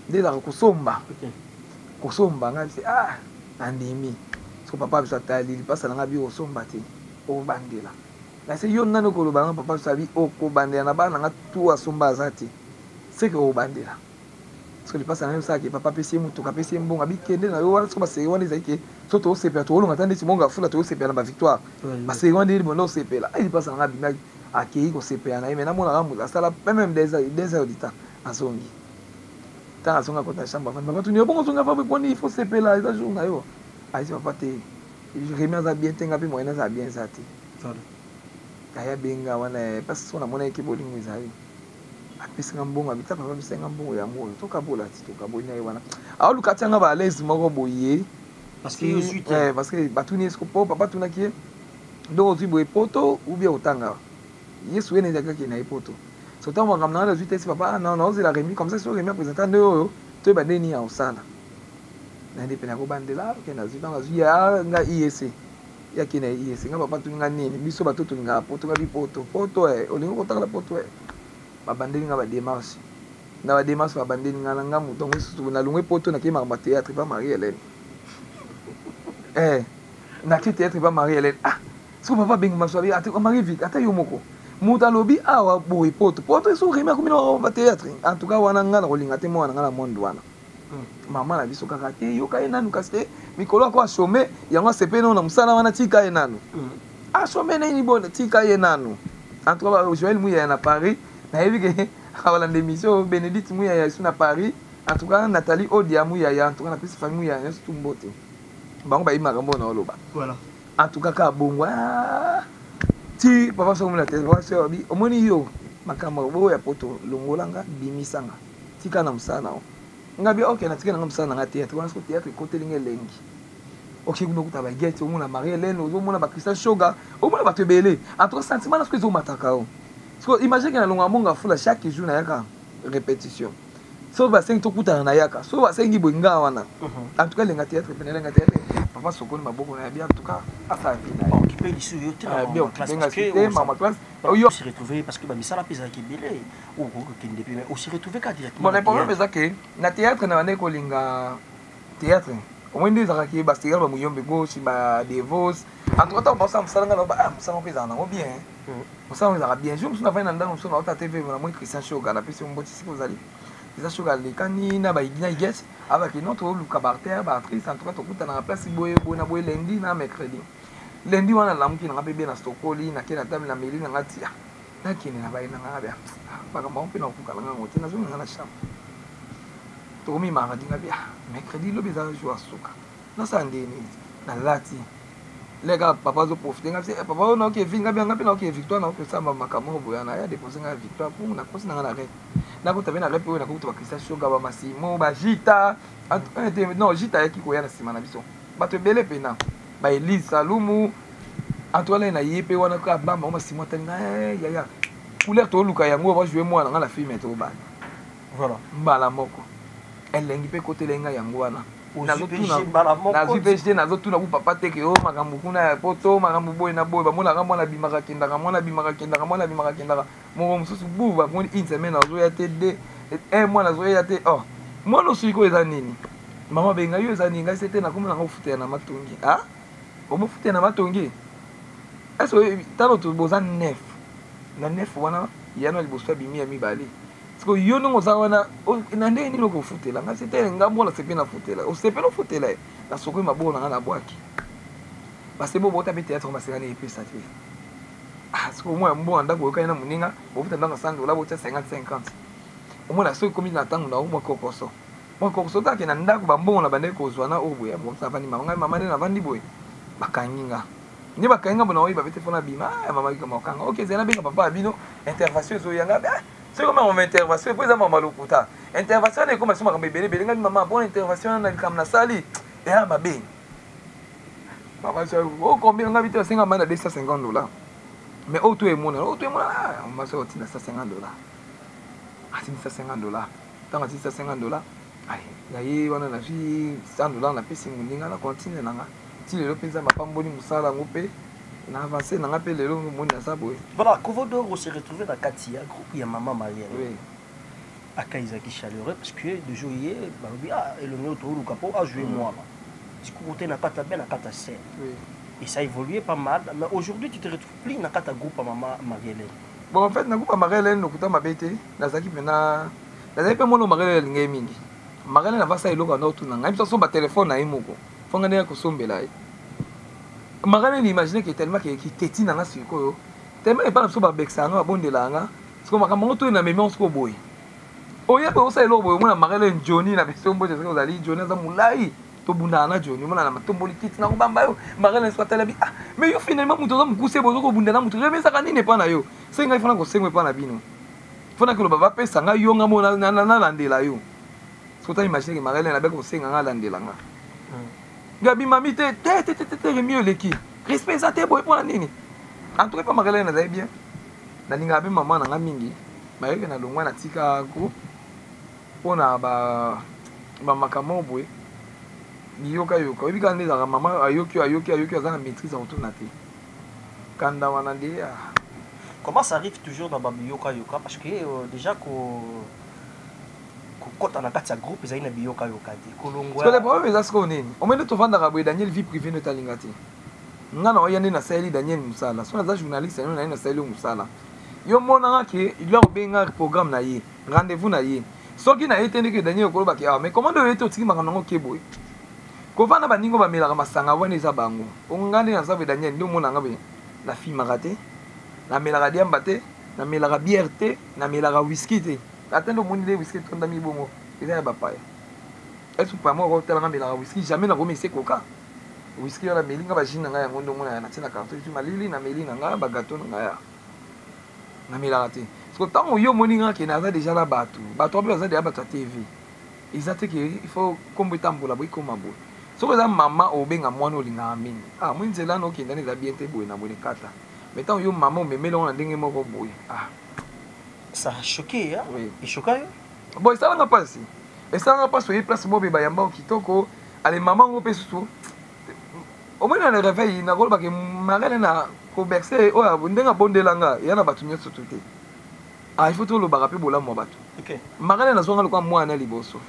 nde ezalaka kosomba ngai bise nandimi so papa biso atali lipasa na ngai bi osomba te obandela nase yo nani okoloba nga papa biso abi okobandela na bana na nga tu asomba aza te seke obandela so lipasa na ngai biso papa apesi ye motuka apesi ye mbongo abikende na yo wana so baseri wana ezali ke so toosepela toolonga ta ndeti mongo afula toosepela na bavictoire baseri wana ndeli bonda osepela lipasa na ngai abimaki akei kosepela na ye me namonaka moto asala même 2 heures du temps azongi ntango azonga kota chambre afandi papa tuni yo bongo ozonga papa poni il faut sepela eza jour na yo aisi papa te remi aza bien te nga mpe moyene aza bien eza te aya benga wana parce so namona eke bolingo ezali apesinga mbongo abita papa bisenga mbongo yango oyo tokabola ti tokaboli na ye wana aoluka tianga balaise moko boye parce que batuni esko po papa tunaki ye donc ozwi boye poto ou bien otanga yesu ene ezalaki na ye poto so ntango makambo na nga nazwi te esi papa non ozela remi comme ça so remi apresenta nde oyo toyeba nde nini ya osala nande pene akobandela oke nazwi ntango azwi ya nga iec yaki na iec nga papa tuninga nini biso bato tuningaka poto nga bipoto poto olingi kotangala poto babandeli nga badémarche na badémarche babandeli nga na nga motongo lisusu nalongwe poto nakei makambo ya théâtre pa Marie Hélène nakei théâtre pa Marie Hélène so papa bengi maso abi Marie Vic ata yo moko moto alobi awa boye poto eso remi akomi na bathéâtre en tout cas wana nga na kolinga te mwana nga na monde wana mama na biso kaka te yoka ye nanu kasi te mikolo ako ashome yango asepe nao na mosala wana tika ye nanu ashome nini bona tika ye nanu en tout cas Joël Muyaya na Paris nayebi ke akolanda émission Bénédicte Muyaya esu na Paris en tout cas Nathalie Odia Muyaya en tout cas napesi famille Muyaya nyonso tu mbote bango bayebi makambo na oloba en tout cas ka bongo ti papa so mona télévision abi omoni yo makambo boya poto longolanga bimisanga tika na msana ngabi okay na tika na msana nga théâtre wana so théâtre kotelinga lengi okay kuno kuta ba gete omona Marie Hélène ozomona ba Christian Shoga omona ba tebele en tout cas sentiment na ce que zo mataka o so imagine que na longa monga fula chaque jour na yaka répétition so ba sengi to kuta na yaka so ba sengi boinga wana en tout cas lenga théâtre penelanga théâtre papa sokoni maboko na bien en tout cas asa vina occupé ici yo bien classe parce que maman classe on se retrouver parce que ba misala pesa ki belé ou ko kende pe mais on se retrouver ka directement bon le problème c'est que na théâtre na wane ko linga théâtre au moins des araki ba stigal ba muyombe gauche ba devos en tout cas on pense ça nga ba ça on pesa na bien ça on a bien je me souviens na ndanga on na TV na moi Christian Shoga na pesi mboti si vous allez Christian Shoga le kanina ba igna igesi avec notre Luka Barter ba actrice en tout cas to kuta na place boye na boye lundi na mercredi lundi wana lamuki na bebe na Stokoli na kena table na meli na ngatia na kini na ba ina ngabia ba kamba on pe na kukala nga ngoti na zo na chambre to komi mardi ngabia mercredi lo beza jour suka na sandeni na lati lega papa zo profiter ngabia papa on OK vinga bien ngabia na OK victoire na OK samba makamo boyana ya déposer nga victoire pour na kosi na rep na ko tabena rep na ko to ba Christian Shoga ba Masimo ba Jita non Jita yaki ko ya na sima na biso bato bele pena ba Elise Salumu Antoine na yepe wana ka bamba o Masimo tanga ya couleur to luka yango va jouer moi na la film to ba voilà mbala moko elengi pe côté lenga yango wana na ZPG na zotu na papa teke o makambo kuna ya poto makambo boy na boy ba mona ka mona bimaka kendaka mona bimaka kendaka mo mususu buba mo une semaine na zo ya te de moi na zo ya te moi no siko eza nini mama benga yo eza nini ngasi te na komona ngo futa na matongi o mo futa na matongi eso tano to boza nef na nef wana yana liboso bimi ya mibali parce que yo no za wana na nde ni loko futela ngasi te ngambo la sepe na futela o sepe no futela na soko maboko na na bwaki parce que bo bota be théâtre ma sengani epesa te parce que moi mbo anda ko kana muninga bo futa ndanga sando la bota 50-50 au moins la soko komi na tango na mo kokoso ta ke na ndako ba mbongo na bande ko zwana o boya bo sa fani mama ne na vandi boy bakanginga ni bakanginga bona oyi ba bete fona bima mama ki makanga OK zena benga papa bino intervention zo yanga c'est comme on intervention pour exemple malukuta intervention est comme ça makambe belé ngai maman bonne intervention na comme na sali et ah mabe papa ça o combien ngai bité 50 mana $250 mais auto et mon on m'a sorti na $150 c'est $150 tant que $150 allez ngayi wana na fi $100 na pesi muninga na continue nanga ti le penza mapamboli musala ngope na avancé na ngape lelo moni na saboy voilà Kovodor on s'est retrouvé dans Katia groupe ya maman Marielle oui akaizaki chaleureux parce que de jour hier balobi ah elongo toluka po a jouer moi du coup côté na kata ben na kata scène et ça a évolué pas mal mais aujourd'hui tu te retrouves plus na kata groupe à maman Marie-Hélène. Bon en fait na groupe à Marie-Hélène nokuta mabete nazaki pena nazaki pe mono Marie-Hélène lingai mingi Marie-Hélène avasa eloko na otuna ngai biso ba téléphone na imoko fonga ne ko sombela ai Marie-Hélène imaginer que tellement que teti na ngasi ko tellement e pas na so ba bexanga bondela nga siko makambo to na mémoire siko boy oya pe osa eloko boy mona Marie-Hélène Johnny na biso mboje siko zali Johnny za mulai to bunda na Johnny mona na matomboli kiti na ko bamba yo Marie-Hélène soit tellement ah mais yo finalement muto za mukuse bozo ko bunda na muto mais ça kanine pa na yo senga ifana ko sengwe pa na bino fona que lo baba pesa nga yo nga mona na landela yo siko ta imaginer que Marie-Hélène na be ko senga nga landela nga Gabi mami te mieux l'équipe respect ça te boy pour la nini en tout cas pas Marie-Hélène na bien na ninga be maman na nga mingi bayeke na longwa na tika ko pona ba makambo boy yoka obi kandi za mama ayoki azana maîtrise en tout na te kanda wana de comment ça arrive toujours dans ba yoka parce que déjà kota na kati ya groupe ezali na biyoka te kolongwa parce que le problème eza siko nini omende tovandaka boye Daniel vie privée ne talinga te nga na oyande na sayeli Daniel musala so naza journaliste na na sayeli musala yo monanga ke il a obenga programme na ye rendez-vous na ye soki na etende ke Daniel okoloba ke mais comment de yeto tiki makambo ngo keboy ko vana baningo bamelaka masanga wana eza bango ongande na sabe Daniel ndio monanga be la fille marate na melaka diamba te na melaka bière te na melaka whisky te atendo moni de whisky tonda mi bongo eza ya bapaya est-ce pas moi ko tala melaka whisky jamais na remercier coca whisky la melinga ba jina nga ya ngondo mona na tina carton tu malili na melina nga ba gâteau nga ya na melaka te parce que tant yo moni nga ke na za déjà la bato ba za de bato TV ezate ke il faut komboita mbola boy komabo soko za mama obenga mwana olinga amini ah mwinzela no kindani za bien te boy na boy kata mais tant yo mama memelo na ndenge moko boy ah ça a choqué hein oui et choqué bon ça nga passi et ça nga passe sur place mobe ba yamba kitoko ale mama ngo pesu au moins na réveil na goloba ke marele na ko bercer o ndenga bondelanga yana batu nyoso tuté ah il faut tout le barape bola mo batu OK marele na zonga lokwa mwana liboso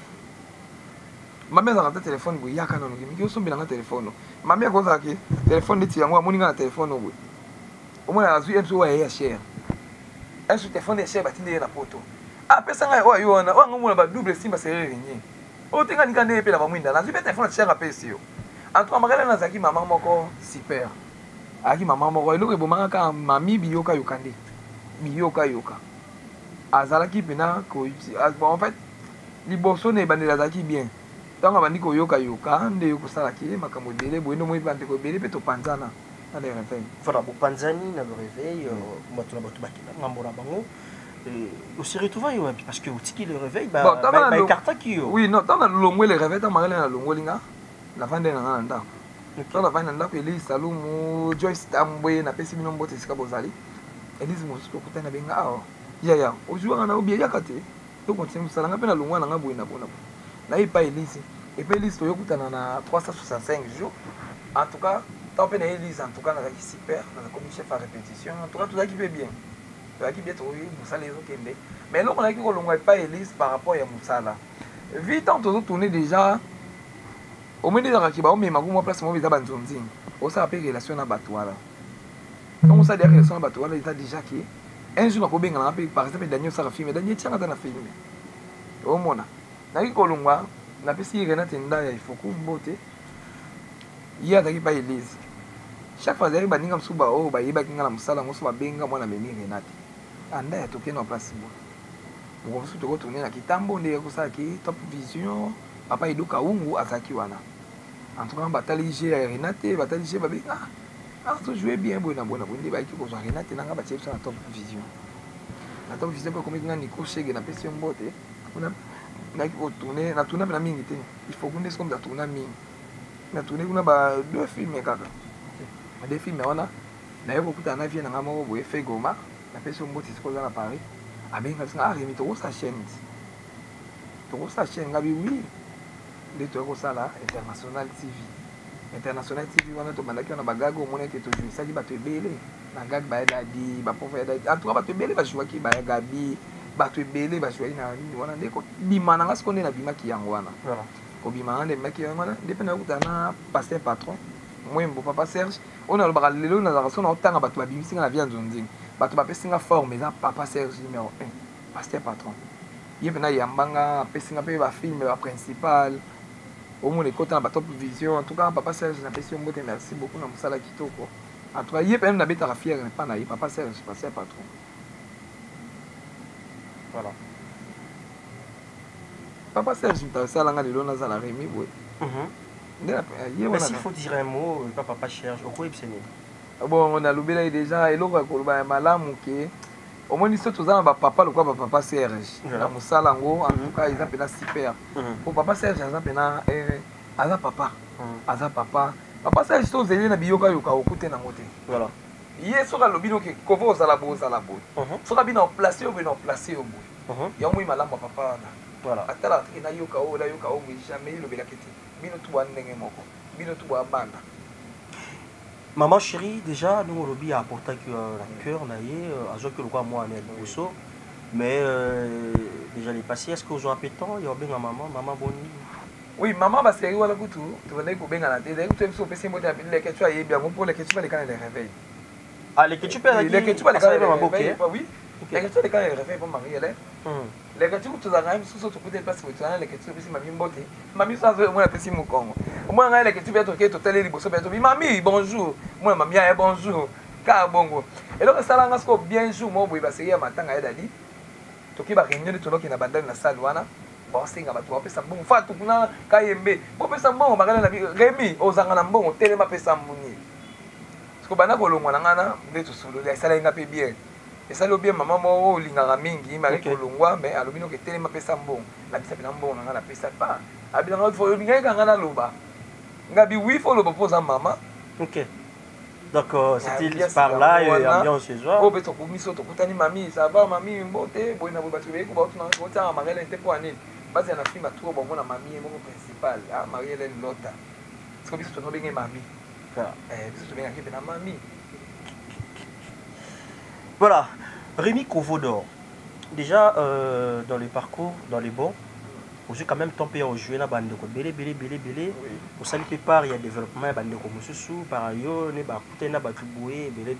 mama za kata téléphone bo yaka na ngi mi sombi na téléphone mama ya koza ke téléphone neti yango amoni nga téléphone bo au moins azu enso wa ya cher est-ce que téléphone est cher batinde na poto ah pesa nga o yo na o ngomona ba double simba serré renye o tenga nikande pe la ba mwinda na zipe téléphone cher a pesi yo en tout cas marele na zaki mama moko super aki mama moko eloko ebomanga ka mami biyoka yokande biyoka yoka azalaki pena ko en fait liboso ne bandela zaki bien tant abandi ko yoka yoka nde yokosala ki makambo dele boyendo moi bande ko bele pe to panzana na le réveil voilà bo panzani na le réveil bato na bato bakina ngambo na bango on se retrouve yo parce que otiki le réveil ba carte qui oui non tant na longwe le réveil tant marele na longolinga la fin de na ndako tant la fin de ndako Elise Salumu Joyce Tambwe na pesi bino mbote sika bozali Elise mosuko kutana benga awo ya ojuwa na obie yakate to continue salanga pe na longwa na ngabwe na bona na ipa Elise et puis Elise to kutana na 365 jours en tout cas tant pe na Elise en tout cas na qui super na comme chef à répétition en tout cas tout ça qui fait bien qui bien trouvé musala les autres mais là on a qui ko longwa ipa Elise par rapport ya musala vite on to tourner déjà au moins des qui ba o mema ko place mo biza banzonzi o ça appelle relation na bato wala donc ça des relations na bato wala ça déjà qui un jour ko benga na par exemple Daniel Sara film Daniel tianga na film o mona na ki kolongwa na pesi Renate Ndaya il faut ko mbote ya taki pa Elise chaque fois zari baninga msuba o ba yiba kinga na musala ngoso ba benga mwana memi Renate anda ya toke na place bo ko su to ko tourner na kitambo nde ko sa ki top vision papa Eduka Ungu azaki wana en tout cas batali G Renate batali G babe to jouer bien bona ndi ba ki ko zo Renate nanga ba tshepsa na top vision ko komi ngani ko shege na pesi mbote kuna na ki ko tourner na tourner na mingi te il faut qu'on comme da tourner mingi na tourner kuna ba deux films kaka ba deux films wana na yoko kuta na vie na ngamo bo efe goma na pesi mbote ko za na Paris abenga singa remi to sa chaîne ngabi oui de to ko sala international TV wana to bandaki na bagago mona ke to jouer sali bato ebele na gag ba da di ba pauvre da en tout cas bato ebele ba jouaki ba gabi bato ebele bazwai na nini wana nde kobima nanga siko nde nabimaki yango wana kobima nanga nde bimaki yango wana nde mpe nayokuta na pasteur patron mwembo papa Serge oyo nalobaka lelo nazalaka so naotanga bato babimisinga na via nzonzingi bato bapesinga forme eza papa Serge numéro 1 pasteur patron ye mpe nayambanga apesinga mpe bafilme baprincipal omona ekota na batop vision en tout cas papa Serge napesi yo mbote merci beaucoup na mosala kitoko en tout cas ye mpe nabetaka fiere epa na ye papa Serge pasteur patron. Voilà. Papa Serge mtasalanga lelo nazala Rémi boy. Mais s'il faut dire un mot, papa Serge, au quoi il s'est mis? Bon, on a l'oublié déjà, et l'autre, malamu ke au moins ils sont tous en papa le quoi papa Serge. La musalango en tout cas ils appellent super. Pour papa Serge ils appellent aza papa. Aza papa. Papa Serge sont zélé na biyoka yoka okute na moté. Voilà. Hier soka lobino ke kovo za la bo. Soka bino placer au bino placer au bout. Ya moi malamu papa na. Voilà. Atala na yoka o mais jamais le belakete. Bino tout ndenge moko. Bino tout banda. Maman chérie, déjà, nous, on a apporté la cœur, à quoi moi, mais déjà, les passés, est-ce que vous avez appétant? Il y a bien maman bonne. Oui, maman, bah, c'est voilà, tu venais pour bien la télé, tu es sur PC, moi, les questions, il y a bien pour les questions, les canaux de réveil. Ah, les questions, les questions, les canaux de réveil. Oui, les questions, les canaux de réveil pour Marie, elle est. Les questions, tu as même sous côté parce que tu as les questions, c'est mamie beauté. Mamie, ça, moi, la pessimiste, Congo. Moi, les questions, tu es totalement libre. Mamie, bonjour. Moi, mamie, bonjour. Car bongo. Et donc, ça, là, on a bien joué. Moi, je vais essayer à matin à Edali. Tu vas réunir tout le monde qui n'a pas dans la salle. Bon, c'est un peu ça. Bon, fait tout le monde, Kayembe. Bon, ça, bon, on va regarder la vie. Rémi, aux Anganambon, on tellement fait ça. Parce que banana, on a un peu de solo. Ça, là, il a bien. Et ça, bien maman, moi, lingara mingi, marie kolongwa, mais à l'obino que tellement pesa bon. La pesa bien bon, on a la pesa pas. À bien il faut linga ngana loba. Ngabi oui, faut le proposer à maman. Ok. Donc c'était par là et ambiance chez toi. Oh, beto kumiso to kutani mami, ça va mami, mbote, boy na batu be ko ba tuna ko ta marele te ko ani. Basi na film atour bon na mami mon principal, ah Marielle Lota. Parce que biso to no benga mami. Biso to benga ke na mami. Voilà, Rémi Kovodor. Déjà, dans le parcours, dans les bons, j'ai quand même tempé en jouer la bande de belé. Au salut par il y a développement la bande de Moussousou, par ailleurs, ne ba coûter na ba tuboué, belé.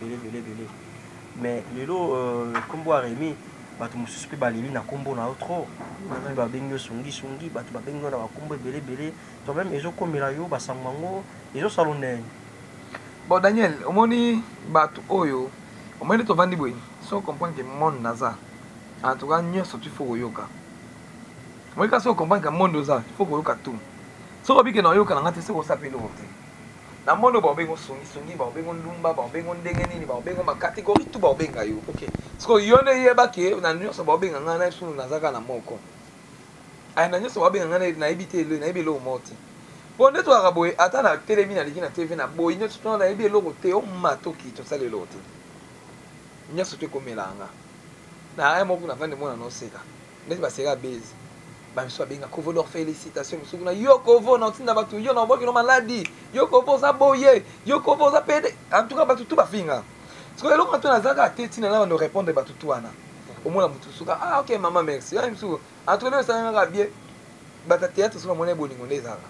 Mais le lot, comme boire Rémi, ba tu Moussousou pe balili na combo na autre. Ba bengo sungi, ba tu ba bengo na ba combo belé. Toi même ils ont comme la yo ba sangango, ils ont salonné. Bon Daniel, au moni ba tu oyo. Au moins, tu vas dire que si on comprend que le monde naza, en tout cas, il faut yoka. Moi, quand on comprend que le monde naza, il faut que yoka tout. Si on dit que yoka, on a dit que ça peut l'autre. Dans le monde, on va songi, on va lumba, on va ndengeni, on va catégorie tout, on va yo. OK. Parce que yone yeba ke, on a nous ça va bien ngana sur naza kana moko. Ai na nous ça va bien ngana na ibité le, na ibelo moti. Bon, tu as raboé, attends la télé na TV na boy, nous tu na ibelo côté o matoki to ça le l'autre. Nya sote komelanga na ay moko na vande mona no seka ndeti baseka base ba miso benga kovo leur félicitations miso na yo kovo na tinda batu yo na boki no maladi yo kovo za boye yo kovo za pede en tout cas batu tout ba finga parce que eloko na zaka teti na no répondre batu tout wana au moins mutu suka ah OK maman merci ya miso entre ça nga bien bata théâtre sur mona bolingo ndezaka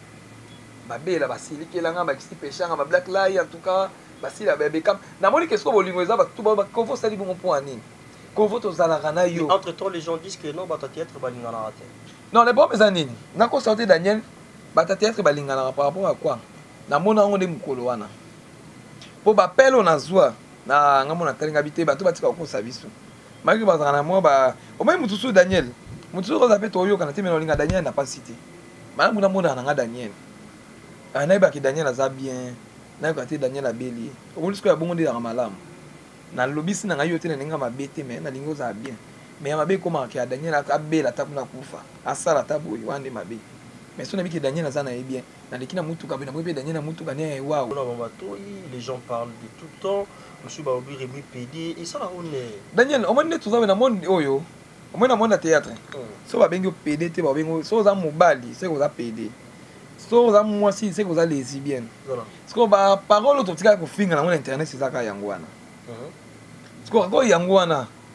ba bela basili kelanga ba kisi pechanga ba black lie en tout cas basi la bébé comme na moni qu'est-ce que bolingo za ba tout ba kovo sali bon point nini kovo to zala kana yo entre temps les gens disent que non bata théâtre balinga na raté non les bons nini na ko sortir Daniel bata théâtre balinga na par rapport à quoi na mona ngo de mukolo wana po ba pelo na zwa na ngamona talinga bité ba to batika ko sabiso maki ba zana mo ba o même mutusu Daniel mutusu ko zape to yo kana teme no linga Daniel na pas cité mana muna mona na nga Daniel ana ba ki Daniel aza bien na ko ate Daniel abeli o ko lisko ya bongo de la malamu na lobisi na ngayo te na ninga mabete mais na lingo za bien mais mabe koma ki Daniel abela ta kuna kufa asala tabu wande mabe mais so na biki Daniel aza na bien na likina mutu ka bina mo be Daniel na mutu ka ne waouh na bato les gens parlent de tout le temps monsieur ba obi Rémi PD et ça là on est Daniel o monde tu na monde oyo o monde na monde théâtre so ba bengi PD te ba bengo so za mobali c'est ko za PD so za mwasi c'est ko za lesbienne voilà parce que parole to tika ko finga na internet c'est ça ka yango wana parce que ko yango wana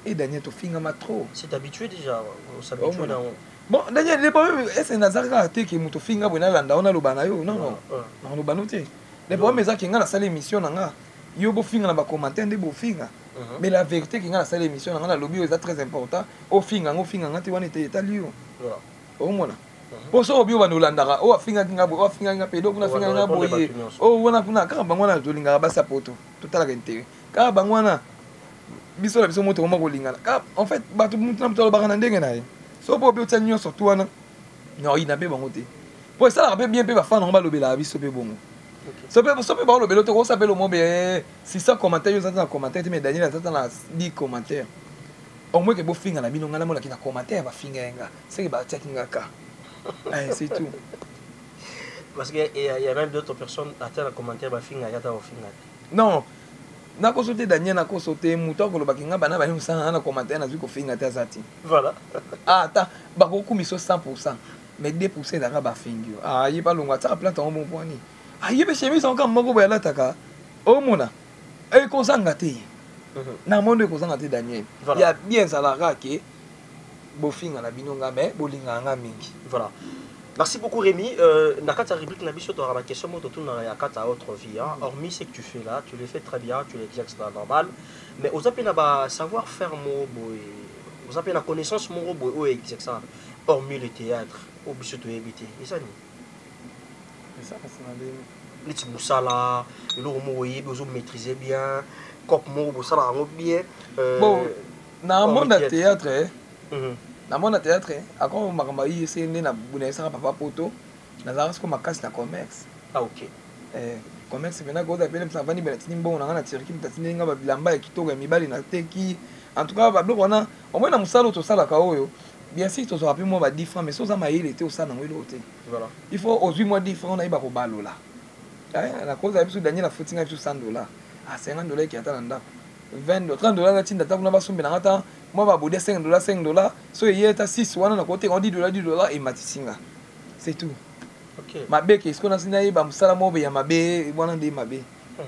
et Daniel tofingama trop. C'est habitué déjà, on s'habitue dans... Bon, Daniel, les problèmes, est-ce que Nazarka a été qui motofinga bwana landa on a lobana yo non non. Non lobano te. Les problèmes c'est que nga na salle émission nga yo bo finga na ba commentaire ndé bo finga. Mais la vérité que nga na salle émission nga na lobby est très important. O finga nga te wana te etalio. Voilà. O mona. Po so obi bana landa o finga kinga bo o finga nga pedo kuna finga nga boye. O wana kuna ka bangwana zolinga ba sapoto. Total ka intérêt. Ka bangwana biso la biso moto ko lingana. En fait ba tout mutu na mto ba kana ndenge na ye. So pour bien tenir surtout wana non il n'a pas bon côté pour ça rappelle bien peu va faire normal le la vie so peu bon so peu ba le to s'appelle au mot bien 600 commentaires yo dans commentaire mais Daniel ça dans 10 commentaires au moins que bo finga na bino ngana mo la kina commentaire ba finga nga c'est que ba tchakinga ka c'est tout parce que il y a même d'autres personnes à terre commentaire ba finga ya ta finga non nako sauter Daniel nako sauter muto ko lobaki nga bana ba ni musana na commentaire na zuko finga ta zati voilà attends ba ko kumiso 100% mais 2% dara ba fingi ah yi ba longwa ta plante en bon point ni ah yi be chemise encore moko ba la taka o mona e ko sanga te na mondo ko sanga te Daniel ya bien ça la ke bo finga na binonga mais bo linga nga mingi voilà. Merci beaucoup Rémi. Nakata rubrique Nabiso, tu auras ma question, tu as Nakata autre vie. Hormis ce que tu fais là, tu le fais très bien, tu l'exerces normal. Mais aux appels à savoir-faire mon boy, aux appels à connaissance mon boy, où exerce ça. Hormis le théâtre, au biso tu éviter. Et ça c'est ça c'est les petits boussala, le romo vous maîtrisez bien, cop mo boussala bien. Bon, dans le monde de théâtre, na mona théâtre encore makamba yi c'est na buna ça papa poto na za ko makasi na commerce ah ok commerce bena ko da pele msavani bena tini mbongo na tiriki mtatini nga ba bilamba ya kitoko ya mibali na teki en tout cas ba bloko na au moins na musalo to sala ka oyo bien sûr to so rapide moi ba 10 francs mais so za maïle était au sa na ngelo te voilà il faut aux 8 mois 10 francs na iba ko balola la cause ya biso Daniel la footinga biso $100 ah $50 qui attend ndako $20 $30 na tinda takuna basombe na ngata moi va bouder $5 so il y a 6 wana na côté on dit $10 et matisinga c'est tout ok mabe ke isko na sina ba musala mobe ya mabe wana ndi mabe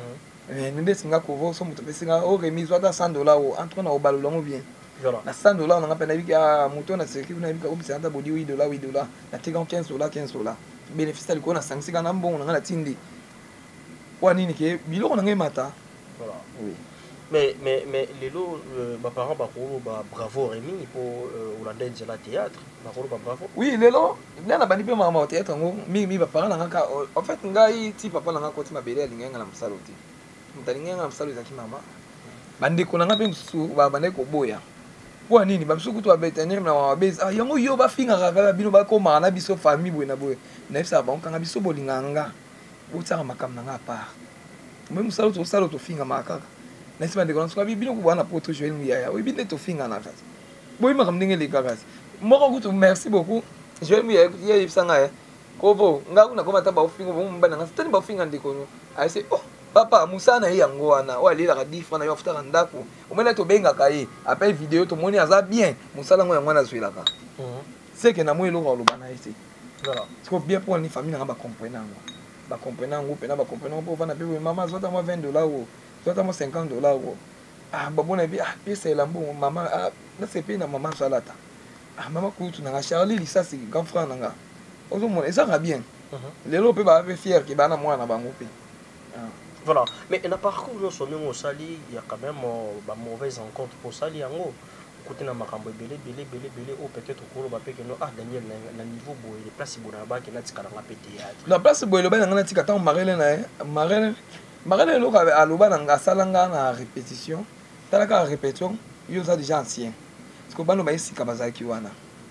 nende singa ko vo so muto pesinga o remise wata $100 o entre na obalola mo bien voilà na $100 on nga pena bika muto na seki na bika obisa ata bodi $8 na teka $15 bénéfice ali ko na sangsika na mbongo na tindi wani ni ke biloko na ngai mata voilà oui. Mais les lots, mes parents, bravo Rémi pour Hollandais de la théâtre. Bravo. Oui, les lots, il y a un peu de théâtre. Mi parents, en fait, ngai ti papa nanga koti mabele alinga na msaloti. Mtalinga na msaloti zaki mama. Bande ko nanga pe msu ba bande ko boya. Kwa nini ba msuku to abetenir na wa base. Ah yango yo ba finga kaka bino ba ko mana biso famille boye na boye. Na ifsa ba onka biso bolinganga. Utaka makam nanga pa. Même msaloti o saloto finga makaka. Nasi bande kono swabi bino ko wana poto Joël Muyaya. Oui binde to finga na kati. Boy makam ndenge le kaka. Moko kutu merci beaucoup. Joël Muyaya ya ifsanga kovo ngaku na komata ba ofinga bo mbana nga tani ba ofinga ndikono. I say oh papa musana ye yango wana o alila ka 10 francs na yo futa ndako. Omela to benga kaye après vidéo to moni aza bien musala ngo yango na zwilaka. C'est que na mo eloko lo bana ici. Voilà. C'est ko bien pour ni famille na ba comprendre ngo. Ba comprendre ngo pe na ba comprendre ngo vana pe maman zota moi $20 o. Zota moi $50 o. Ah babona bi ah pesa elambo maman ah na se pe na maman salata. Ah maman kutu na Charlie lisa c'est grand frère nanga. Ozo mon ça va bien. Les lots peuvent être fiers que bana moi na bango pe. Voilà, mais dans le parcours nous sommes au Sali, il y a quand même une mauvaise rencontre pour Sali yango. Côté na makambo belé ou peut-être ko ba pe que no ah Daniel na niveau boy les places bona ba que na tikala nga pété. La place boy lo ba nga tika ta marele na marele lo ka aloba na salanga na répétition. Talaka répétition, yo ça déjà ancien. Parce que bano ba isika bazaki wana.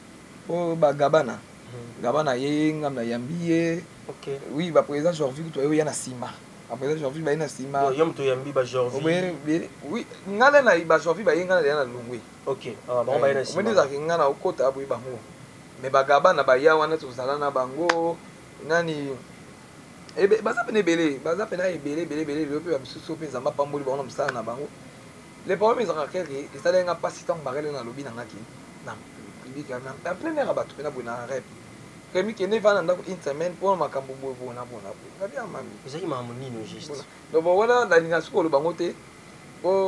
Po ba gabana. Gabana ye ngam na yambiye. OK. Oui, ba président Jorvi to yo yana sima. Après Jorvi ba yana sima. Yom to yambi ba Jorvi. Oui, ngale na ba Jorvi ba yengana na lungwe. OK. Ah ba ba yana sima. Omeni za kingana okota abu bango. Me ba gabana ba ya wana to sala na bango. Nani ebe baza pene belé belé le pe amsusu pe zamba pamboli ba ona msala na bango. Les problèmes ils ont quelqu'un et ça n'a pas si tant barré dans lobby nangaki. Na public en plein air abatu na bona rep. Kemi qui ne va dans une semaine pour makambo bobo na bona. Na bien mami. Ezaki mamu nino juste. Donc voilà la ligne scolaire bangote. Oh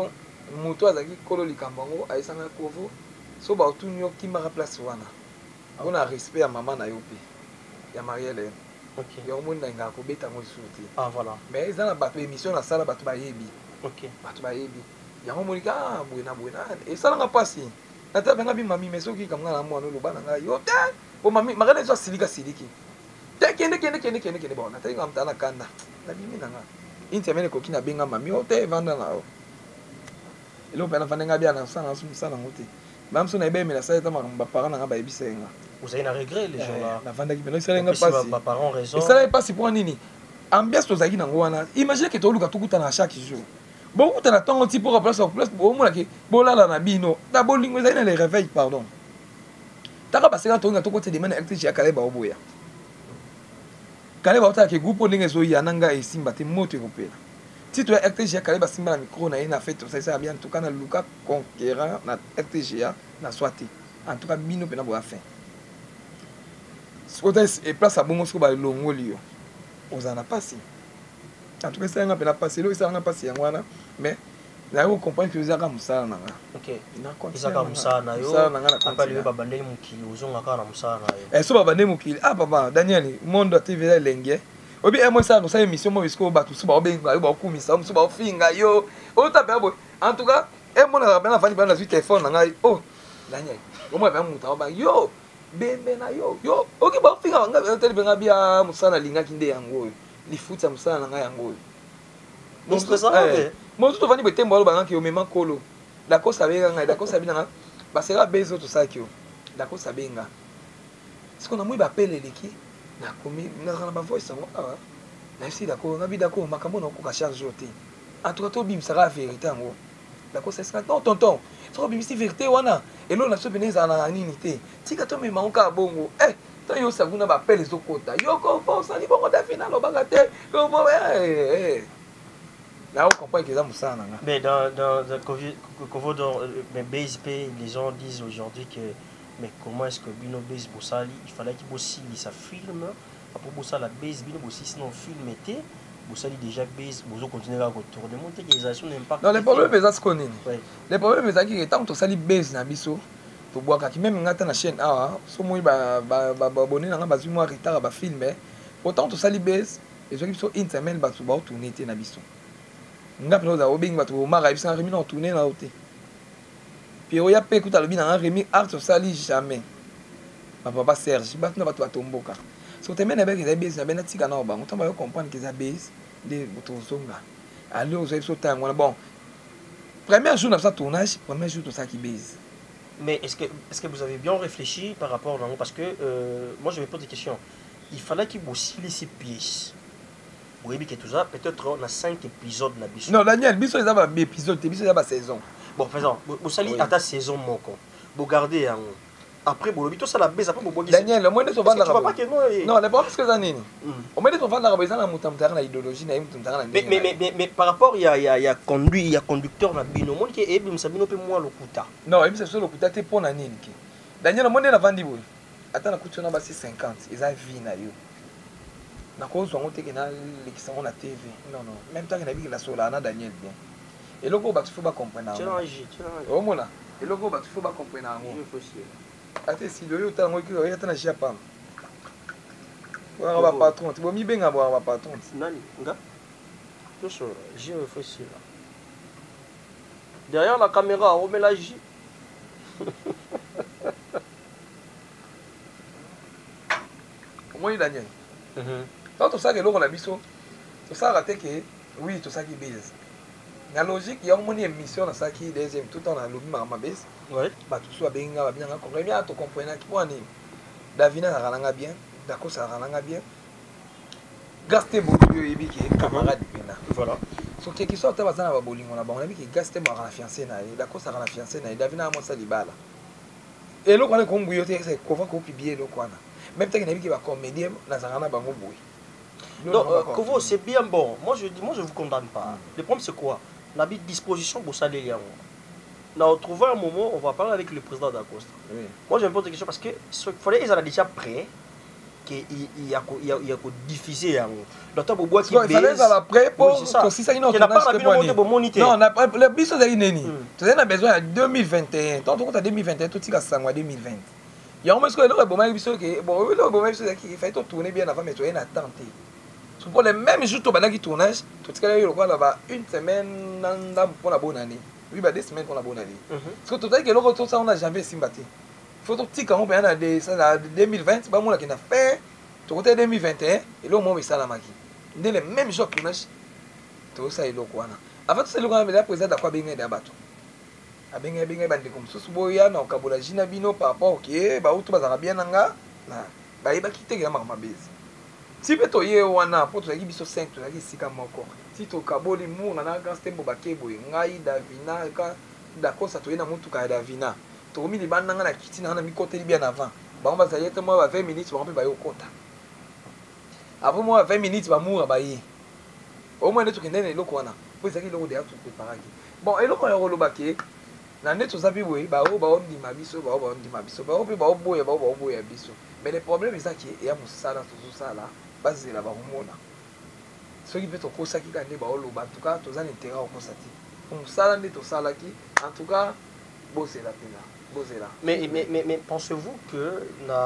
moto azaki kolo likambo yango ayesanga Kovo so baotuni yo kimaka place wana mpona respect ya mama na yo mpe ya Marie-Hélène yango moni na ingaka kobeta yango lisusu te mais eza na bato émission nasala bato bayebi bato bayebi yango monika boye na boye na esalanga mpasi nata benga bimami mais soki kamnga na mwana oloba na ngai yo te po mami Marie-Hélène ezo asilika siliki te kende bon natalinga mtana kanda nabimi na nga inti amene koki na benga mami o te evanda na yo eloko mpe nafande nga bia na mosala yango te même so na ebemela sala eta makambo baparent na nga bayebisa yenga ozali na regret les gens là nafandaki mpena esalenga mpasi esalaki mpasi mpo nini ambiance tozalaki nango wana imagine ke toluka tokutana chaque jour bokutana ntongo ti mpoka place bomonake bolala na bino na bolingo ezali na le réveil pardon taka baseka tolinga tokota dema na actrice ya kale baoboya kale baotalaka egroupe o ndenge ezoya na ngai esimba te moto ekopela ti toya actrice ya kale basimba na micro na ye na fete osalisa bien en tout cas na luka conquérant na actrice ya na swa te en tout cas bino mpena boya fin sikota eplace abongo siko balongoli yo ozala na pasi en tout cas esalanga mpena pasi eloko esalanga pasi yango wana mais naye kocomprendre ke ezaka mosala na nga ezaka mosala na yo apali yo babandeli mokili ozongaka na mosala na yo so babandeli mokili papa Daniel mondo atv eza elenge obi mo esala kosala émission mo esiko bato so baobenga yo baokumisa mosu baofinga yo otapela boye en tout cas emonaka pena afandi pena nazwi telefone na ngai Daniel omona pena moto aoba yo bembe na yo oki baofinga banga teli benga bia mosala nalingaki nde yango oyo lifuti ya mosala na ngai yango oyo mosusu tovandi boetembo alo bangaki omema kolo dakosa benga ngai dakosa binanga basera bezo tosalaki yo dakosa benga siko namoi bapele eleki nakomi nazala na bavoice yango awa nayesi dako ngabi dako makambo na okoka charge yo te en tout cas tobimisaka ya vérité yango dakosa esika non tonton soko bimisi vérité wana eloko na biso pene ezala na nini te tika tomema ngo kaka bongo to yo saguna bapele ezokota yoko osali bongo dafi nalobaka te là, on comprend qu'ils ont ça. Mais dans BSP, les gens disent aujourd'hui que mais comment est-ce que Bino Base Bossali, il fallait qu'il bosse sa film, après Bossali la base, Bino Bossi sinon film était, Bossali déjà base, Bozo continuer à retourner, monter qu'ils ont un impact. Non, les problèmes c'est ce qu'on est. Les problèmes c'est que tant que tu sali base na biso, to bois ka même ngata na chaîne ah, so moi ba abonné na ba zuma retard ba film, autant tu sali base, et ceux qui sont intermède ba tu ba tourner na biso. Nga peno za obing bato omaka ebisa na remi na tourner na ote puis oya pe kuta lobi na remi art sali jamais papa Serge bato na bato batomboka so temene avec les base na bena tika na obango tamba yo comprendre que za base de bato zonga allez aux so tango bon premier jour na ça tournage premier jour tout ça qui base. Mais est-ce que vous avez bien réfléchi par rapport à parce que moi je me pose des questions, il fallait qu'il bosse ces pièces. Oui, mais tout ça, peut-être on a 5 épisodes na biso. Non, Daniel, biso les a épisode, biso les a saison. Bon, par exemple, vous salez à ta saison moko. Vous gardez un après bon, bito ça la baisse après vous Daniel, le moins de souvent la. Non, les problèmes que ça n'est. Au moins de souvent la raison la mutamtara na idéologie na mutamtara na. Mais par rapport il y a conduit, il y a conducteur na bino monde qui est bim sabino pe moi lokuta. Non, il c'est lokuta te pour na nini ki. Daniel, le monde na vandi boy. Attends na kutu na basi 50, ils a vie na yo. Na cause on te na l'exemple na TV. Non, même temps que na bi la sola na Daniel bien. Et logo ba tu faut pas comprendre. Tu au mona. Et logo ba tu faut pas comprendre. Ate si le yo ta ngo ki yo ta na chapa. Wa ba patron, tu bo mi benga bo ba patron. Nani? Nga? Tout ça, j'ai réfléchi là. Derrière la caméra, on met la J. Comment Daniel? Quand tout ça que l'on a mis tout ça raté que oui tout ça qui baise. La logique il y a une émission dans ça qui deuxième tout en a lobby ma baisse. Ouais. Bah tout soit bien comprendre bien to comprendre qui point ni. Davina na ralanga bien, d'accord ça ralanga bien. Gasté beaucoup yebi qui camarade pena. Voilà. So qui sort ta bazana ba bolingo na ba on a vu que gasté mo la fiancée na d'accord ça la fiancée na Davina mo ça libala. Et là on est comme buyote c'est quoi ko publier le quoi. Même temps qu'il y a qui va comédien na zarana bango boy. Non, Kovo, c'est bien bon. Moi, je vous condamne pas. Le problème, c'est quoi? On a mis disposition pour ça. On a trouvé un moment, on va parler avec le président d'Acosta. Oui. Moi, je me pose des questions parce que il fallait qu'ils soient déjà prêts. il y a diffuser yango donc bobo qui il fallait à l'après pour aussi ça non le biso za ineni tu as besoin à 2021 tant qu'on a 2021 tout tika sangwa 2020 il y a au moins que le bon biso que bon le bon biso qui fait tourner bien avant mais tu es en attente pour le même jour tu vas qui tournage tout tika le quoi là-bas une semaine pour la bonne année oui bah 2 semaines pour la bonne année parce que tout que le retour ça on a jamais simbaté faut tout tika on peut en 2020 ba moi qui n'a fait tout côté 2021 et là au moins ça la maki dès le même jour tournage tout ça est le quoi avant tout c'est le grand mais là président d'accord bien d'abato abenga bande comme sous boya na kabola jina bino par rapport OK ba utu bazaka bien nanga na ba yeba kite ga mama base si peto ye wana poto ya biso 5 to ya sika moko si to kaboli mu na grand stembo bakebo ngai davina ka dakosa to yena mutu ka davina to mi libanda nga na kiti na mikote bien avant ba on bazayete moi ba 20 minutes ba on peut ba yokota avant moi 20 minutes ba moura ba yi au moins neto kindene loko wana po ezaki loko de atu préparaki bon eloko ya rolo baké na neto zabi we ba o ba on di mabiso ba o ba on di mabiso ba o pe ba o boya ba o ba o boya biso mais le problème c'est que ya musala tout ça là base la ba homona ce qui peut to kosa ki kande ba o lo ba en tout cas to za intérêt au kosati musala neto sala ki en tout cas bosser la pena bosser là mais pensez-vous que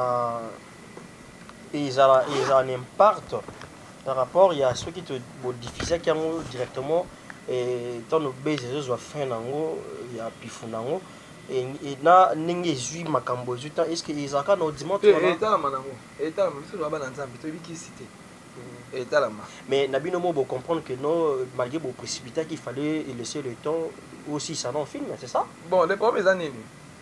ils ont un impact par rapport à ceux qui te diffusent directement et dans nos bases les autres fin nango il y a pifu nango et na ninge zui makambo zuta est-ce que ils ont quand on dimanche état manango état biso ba na nzambe to biki cité état la mais nabino mo bo comprendre que non malgré bo précipité qu'il fallait laisser le temps aussi ça non film c'est ça bon les premières années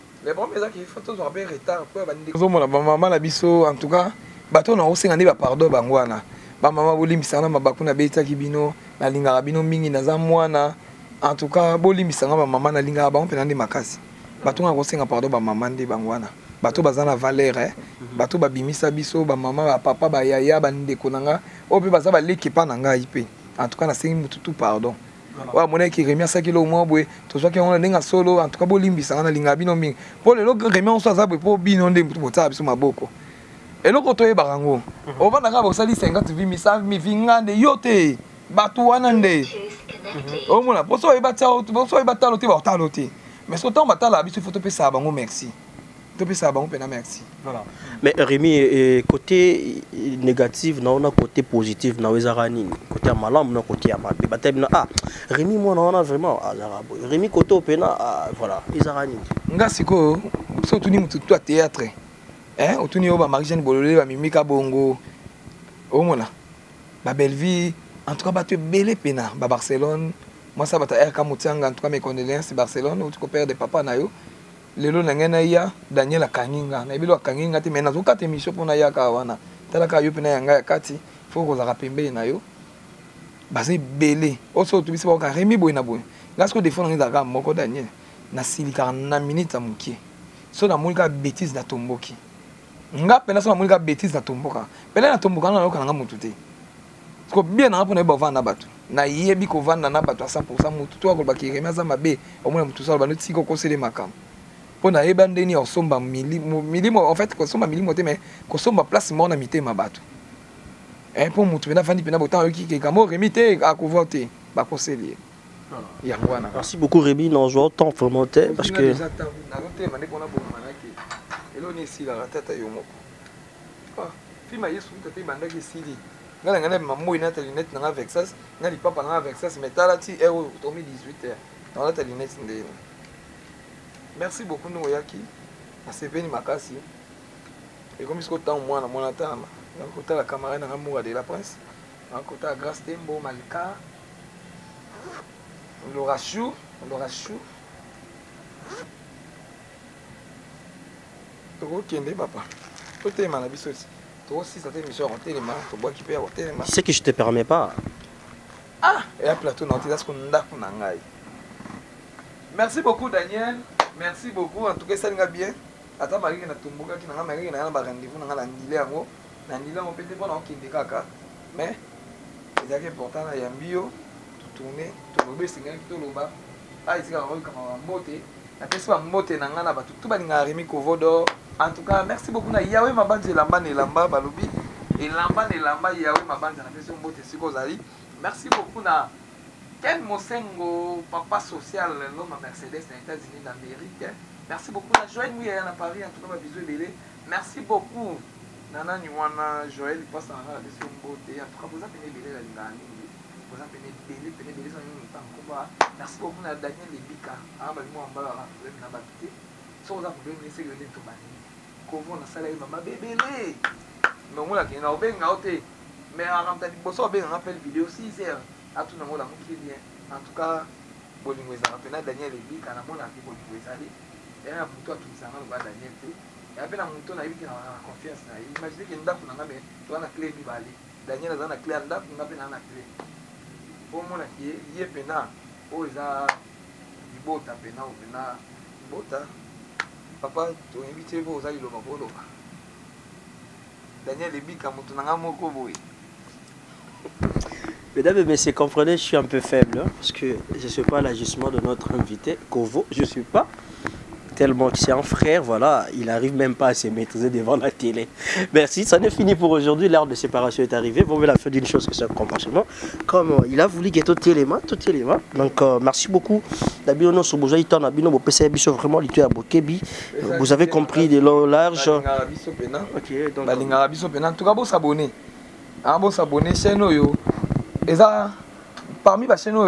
qui faut toujours un peu retard pour bandi zo mona ba maman la biso en tout cas bato na osenga ndi ba pardon bangwana ba mama bolimisana mabaku na betaki bino na lingaka bino mingi naza mwana en tout cas bolimisanga ba mama na lingaka ba mpena ndi makasi bato nga kosenga pardon ba mama ndi bangwana bato baza na valeur bato babimisa biso ba mama ba papa ba yaya ba ndeko nanga o pe baza ba lekipa na ngai pe en tout cas na sengi mututu pardon wa mona ki remia sa kilo mo boy to so ki on ndinga solo en tout cas bolimisanga na lingaka bino mingi po lelo remia on so za po bino ndi mutu bota biso maboko eloko to yeba rango ovanda ka bosali 50 vi misa mi vingande yote batu wana nde omona poso yeba tao poso yeba talo te ba talo te mais so temps batala biso faut to pesa bango merci to pesa bango pena merci voilà mais Rémi côté négatif na on a côté positif na wezara nini côté malam na côté amabe batem na Rémi moi na on a vraiment azarabo Rémi côté pena voilà ezara nini nga siko so tuni mutu to théâtre otuni oba Marie-Jeanne Bololé ba mimika bongo omona ba belle vie en tout cas ba tu belé pena ba Barcelone moi ça bata RK Moutianga en tout cas mes condoléances Barcelone ou tu père de papa na yo lelo na ngena ya Daniel Kanginga na bilo Kanginga te mena zo kate mission pona ya ka wana tala ka yo pena yanga ya kati faut ko za pembe na yo ba c'est belé oso tu biso ka Rémi boy na boy ngasko défendre ngi za moko Daniel na silika na minute amukie so na mulika bêtise na tomboki nga pena so mulika bêtise na tomboka pena na tomboka na yoka nga mutu te ko bien na pona ba vanda batu na yebi ko vanda na batu 100% mutu to ko ba ki remia za mabe au moins mutu so ba no tiko ko sele makam pona yeba ndeni osomba milimo en fait ko somba milimo te mais ko somba place mo na mitema batu pour mutu pena vandi pena botan yoki ke kamo remite a ko voter ba ko sele ya wana. Merci beaucoup Rémi dans joueur temps vraiment parce que elo ni sila tata yo moko fima yesu tata bandaki sili ngala ngala mamoy na ta lunette na avec ça ngali papa na avec ça mais tala ti euro to 18h dans ta lunette ndé merci beaucoup nous yaki na seveni makasi et comme ce temps moi na mona tama na kota la camarade na Moura de la Prince na kota Grâce Tembo Malika Laura Chou tokokende papa totema na biso tokosisa te émission otelema tobwaki mpe ya kotelema c'est que je te permets pas eya plateau na oteza siko ndako na ngai merci beaucoup Daniel merci beaucoup en tout cas esalinga bien ata marike na tombokaki na nga marike na nga na barendez-vous na nga na ndile yango mpe te mpona okende kaka mais ezalaki important na yambi yo totourne toloba esengaki toloba esikaka oyokaka bambote napesi bambote na nga na bato tu balingaka Rémi Kovodo en tout cas merci beaucoup na Yahweh Mabanzi elamba na elamba balobi elamba yawe mabanja na pesi mbote siko ozali. Merci beaucoup na Ken Mosengo, papa social, l'homme à Mercedes dans les États-Unis d'Amérique. Merci beaucoup na Joël Mouya à Paris, en tout cas bisous belé. Merci beaucoup Nana Niwana Joël passe en la pesi mbote. En tout cas vous avez belé la lingani. Vous avez belé sans nous temps combat. Merci beaucoup na Daniel Lebika. Ah bah moi en bas là, vous avez na batté. So vous avez problème c'est que les tomani. Kovo na sala mama bébé. Mais moi là qui na obenga oté. Mais en rentrant bosso obenga appel vidéo 6 heures. À tout le monde qui bien. En tout cas, bolingo ezana Daniel Lebika na mona ki bolingo ezali. Et na muto tout ça na Daniel te. Et après na muto na yiki na confiance na. Imaginez que ndako na ngabe to na clé mibale. Daniel azana clé ndako ngabe na clé. Pour mona ki ye pena o eza libota pena o pena bota. Papa to invité bo ozali lo mabolo. Daniel Lebika muto na ngamoko boy. Mesdames et messieurs, comprenez, je suis un peu faible hein, parce que je ne suis pas l'ajustement de notre invité, Kovo. Je ne suis pas tellement que c'est un frère, voilà, il n'arrive même pas à se maîtriser devant la télé. Merci, ça n'est fini pour aujourd'hui, l'heure de séparation est arrivée. Vous la fin d'une chose que c'est un comportement. Comme il a voulu que tout est donc merci beaucoup. Vraiment, vous avez compris de long large. Ok, donc. En tout cas, vous s'abonner. Vous s'abonner, c'est nous. Et ça, parmi les chaînes,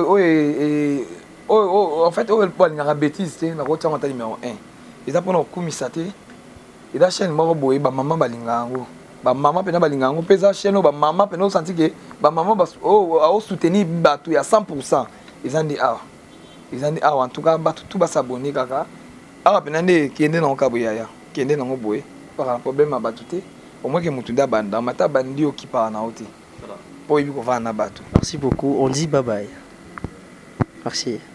en fait, il y a une bêtise, c'est la route numéro 1. Et ça, pour nous, comme ça, et la chaîne, maman balingango, maman pena balingango, pesa chaîne, maman pena senti que maman a soutenu batu à 100%. Ils ont dit ah, en tout cas, batu tout va s'abonner kaka. Ah, pena ne qui est né dans le kabuya, qui est né dans le boé, par un problème à batute. Au moins que mutuda banda, mata bandi qui part en autre. Merci beaucoup, on dit bye bye. Merci.